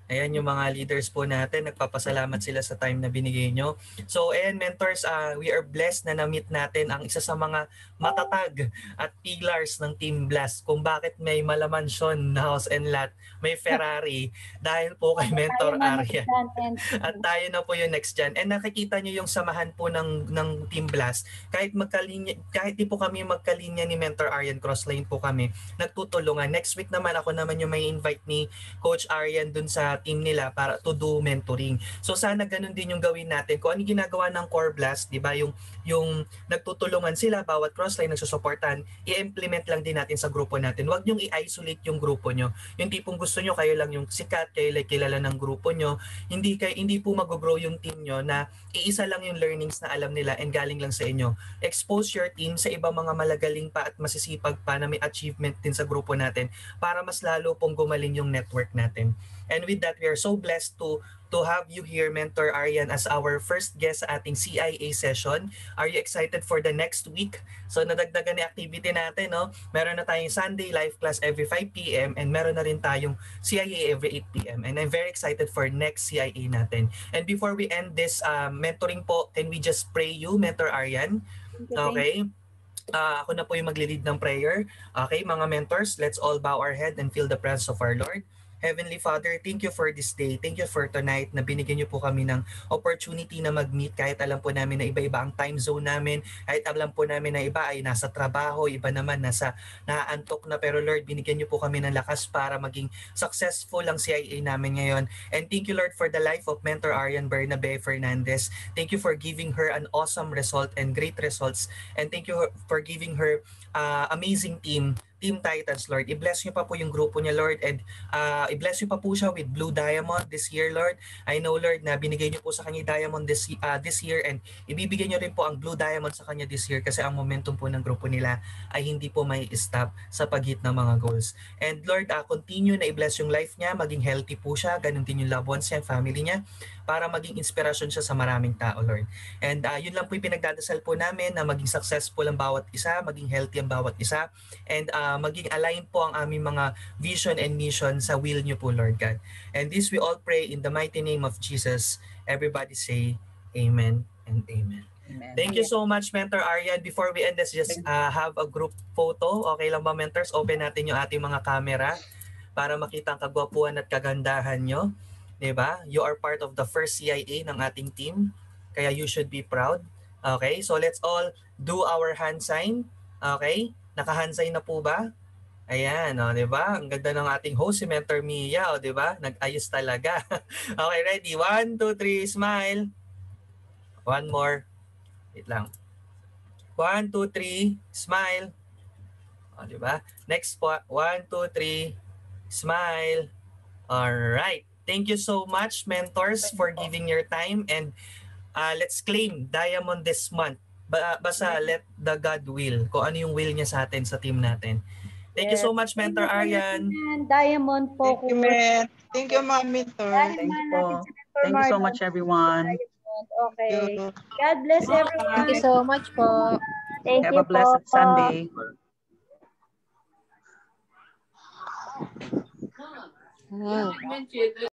Ayan yung mga leaders po natin. Nagpapasalamat sila sa time na binigay nyo. So, ayan mentors, uh, we are blessed na na-meet natin ang isa sa mga matatag at pillars ng Team Blast. Kung bakit may malamansyon na house and lot, may Ferrari, dahil po kay Mentor Aryan. At tayo na po yung next gen. And nakikita nyo yung samahan po ng, ng Team Blast. Kahit, magkalinya, kahit di po kami magkalinya ni Mentor Aryan, crossline po kami, nagtutulungan. Next week naman, ako naman yung may invite ni Coach Aryan dun sa team nila para to do mentoring. So sana ganun din yung gawin natin. Kung ano yung ginagawa ng Core Blast, di ba, yung, yung nagtutulungan sila, bawat crossline nagsusuportahan, i-implement lang din natin sa grupo natin. Huwag niyong i-isolate yung grupo nyo. Yung tipong gusto nyo, kayo lang yung sikat, kayo lang kilala ng grupo nyo. Hindi, kayo, hindi po mag-grow yung team nyo na iisa lang yung learnings na alam nila and galing lang sa inyo. Expose your team sa ibang mga malagaling pa at masisipag pa na may achievement din sa grupo natin para mas lalo pong gumaling yung network natin. And with that, we are so blessed to to have you here, Mentor Aryan, as our first guest sa ating C I A session. Are you excited for the next week? So nadagdagan ni activity natin, no? Meron na tayong Sunday live class every five p m and meron na rin tayong C I A every eight p m And I'm very excited for next C I A natin. And before we end this uh, mentoring po, can we just pray you, Mentor Aryan? Okay? Uh, ako na po yung magli-lead ng prayer. Okay, mga mentors, let's all bow our head and feel the presence of our Lord. Heavenly Father, thank you for this day. Thank you for tonight na binigyan niyo po kami ng opportunity na mag-meet kahit alam po namin na iba-iba ang time zone namin, kahit alam po namin na iba ay nasa trabaho, iba naman nasa naaantok na, pero Lord, binigyan niyo po kami ng lakas para maging successful ang C I A namin ngayon. And thank you Lord for the life of Mentor Aryan Bernabe Fernandez. Thank you for giving her an awesome result and great results. And thank you for giving her uh, amazing team, Team Titans, Lord. I-bless niyo pa po yung grupo niya, Lord, and uh, i-bless niyo pa po siya with Blue Diamond this year, Lord. I know, Lord, na binigay niyo po sa kanya Diamond this, uh, this year, and ibibigay niyo rin po ang Blue Diamond sa kanya this year kasi ang momentum po ng grupo nila ay hindi po may stop sa paghit ng mga goals. And Lord, uh, continue na i-bless yung life niya, maging healthy po siya, ganun din yung loved ones niya, family niya, para maging inspirasyon siya sa maraming tao, Lord. And uh, yun lang po yung pinagdadasal po namin, na maging successful ang bawat isa, maging healthy ang bawat isa, and uh, maging aligned po ang aming mga vision and mission sa will niyo po, Lord God. And this we all pray in the mighty name of Jesus. Everybody say amen and amen. Amen. Thank you so much, Mentor Aryan. Before we end, let's just uh, have a group photo. Okay lang ba, mentors? Open natin yung ating mga camera para makita ang kagwapuan at kagandahan nyo. Diba? You are part of the first C I A ng ating team. Kaya you should be proud. Okay? So let's all do our hand sign. Okay? Naka-hand sign na po ba? Ayan, o, di ba? Ang ganda ng ating host, si Mentor Mia, o, di ba? Nag-ayos talaga. Okay, ready? One, two, three, smile. One more. Wait lang. One, two, three, smile. O, di ba? Next po. One, two, three, smile. Alright. Thank you so much, mentors, for giving your time. And uh, let's claim Diamond this month. Ba basta let the God will. Kung ano yung will niya sa atin, sa team natin. Thank yes. you so much, Mentor Aryan. Diamond po. Thank you, man. Thank you, Ma'am Mentor. Thank you po. Thank you so much, everyone. Okay. God bless everyone. Thank you so much po. Thank Have you a blessed po. Sunday. Hmm.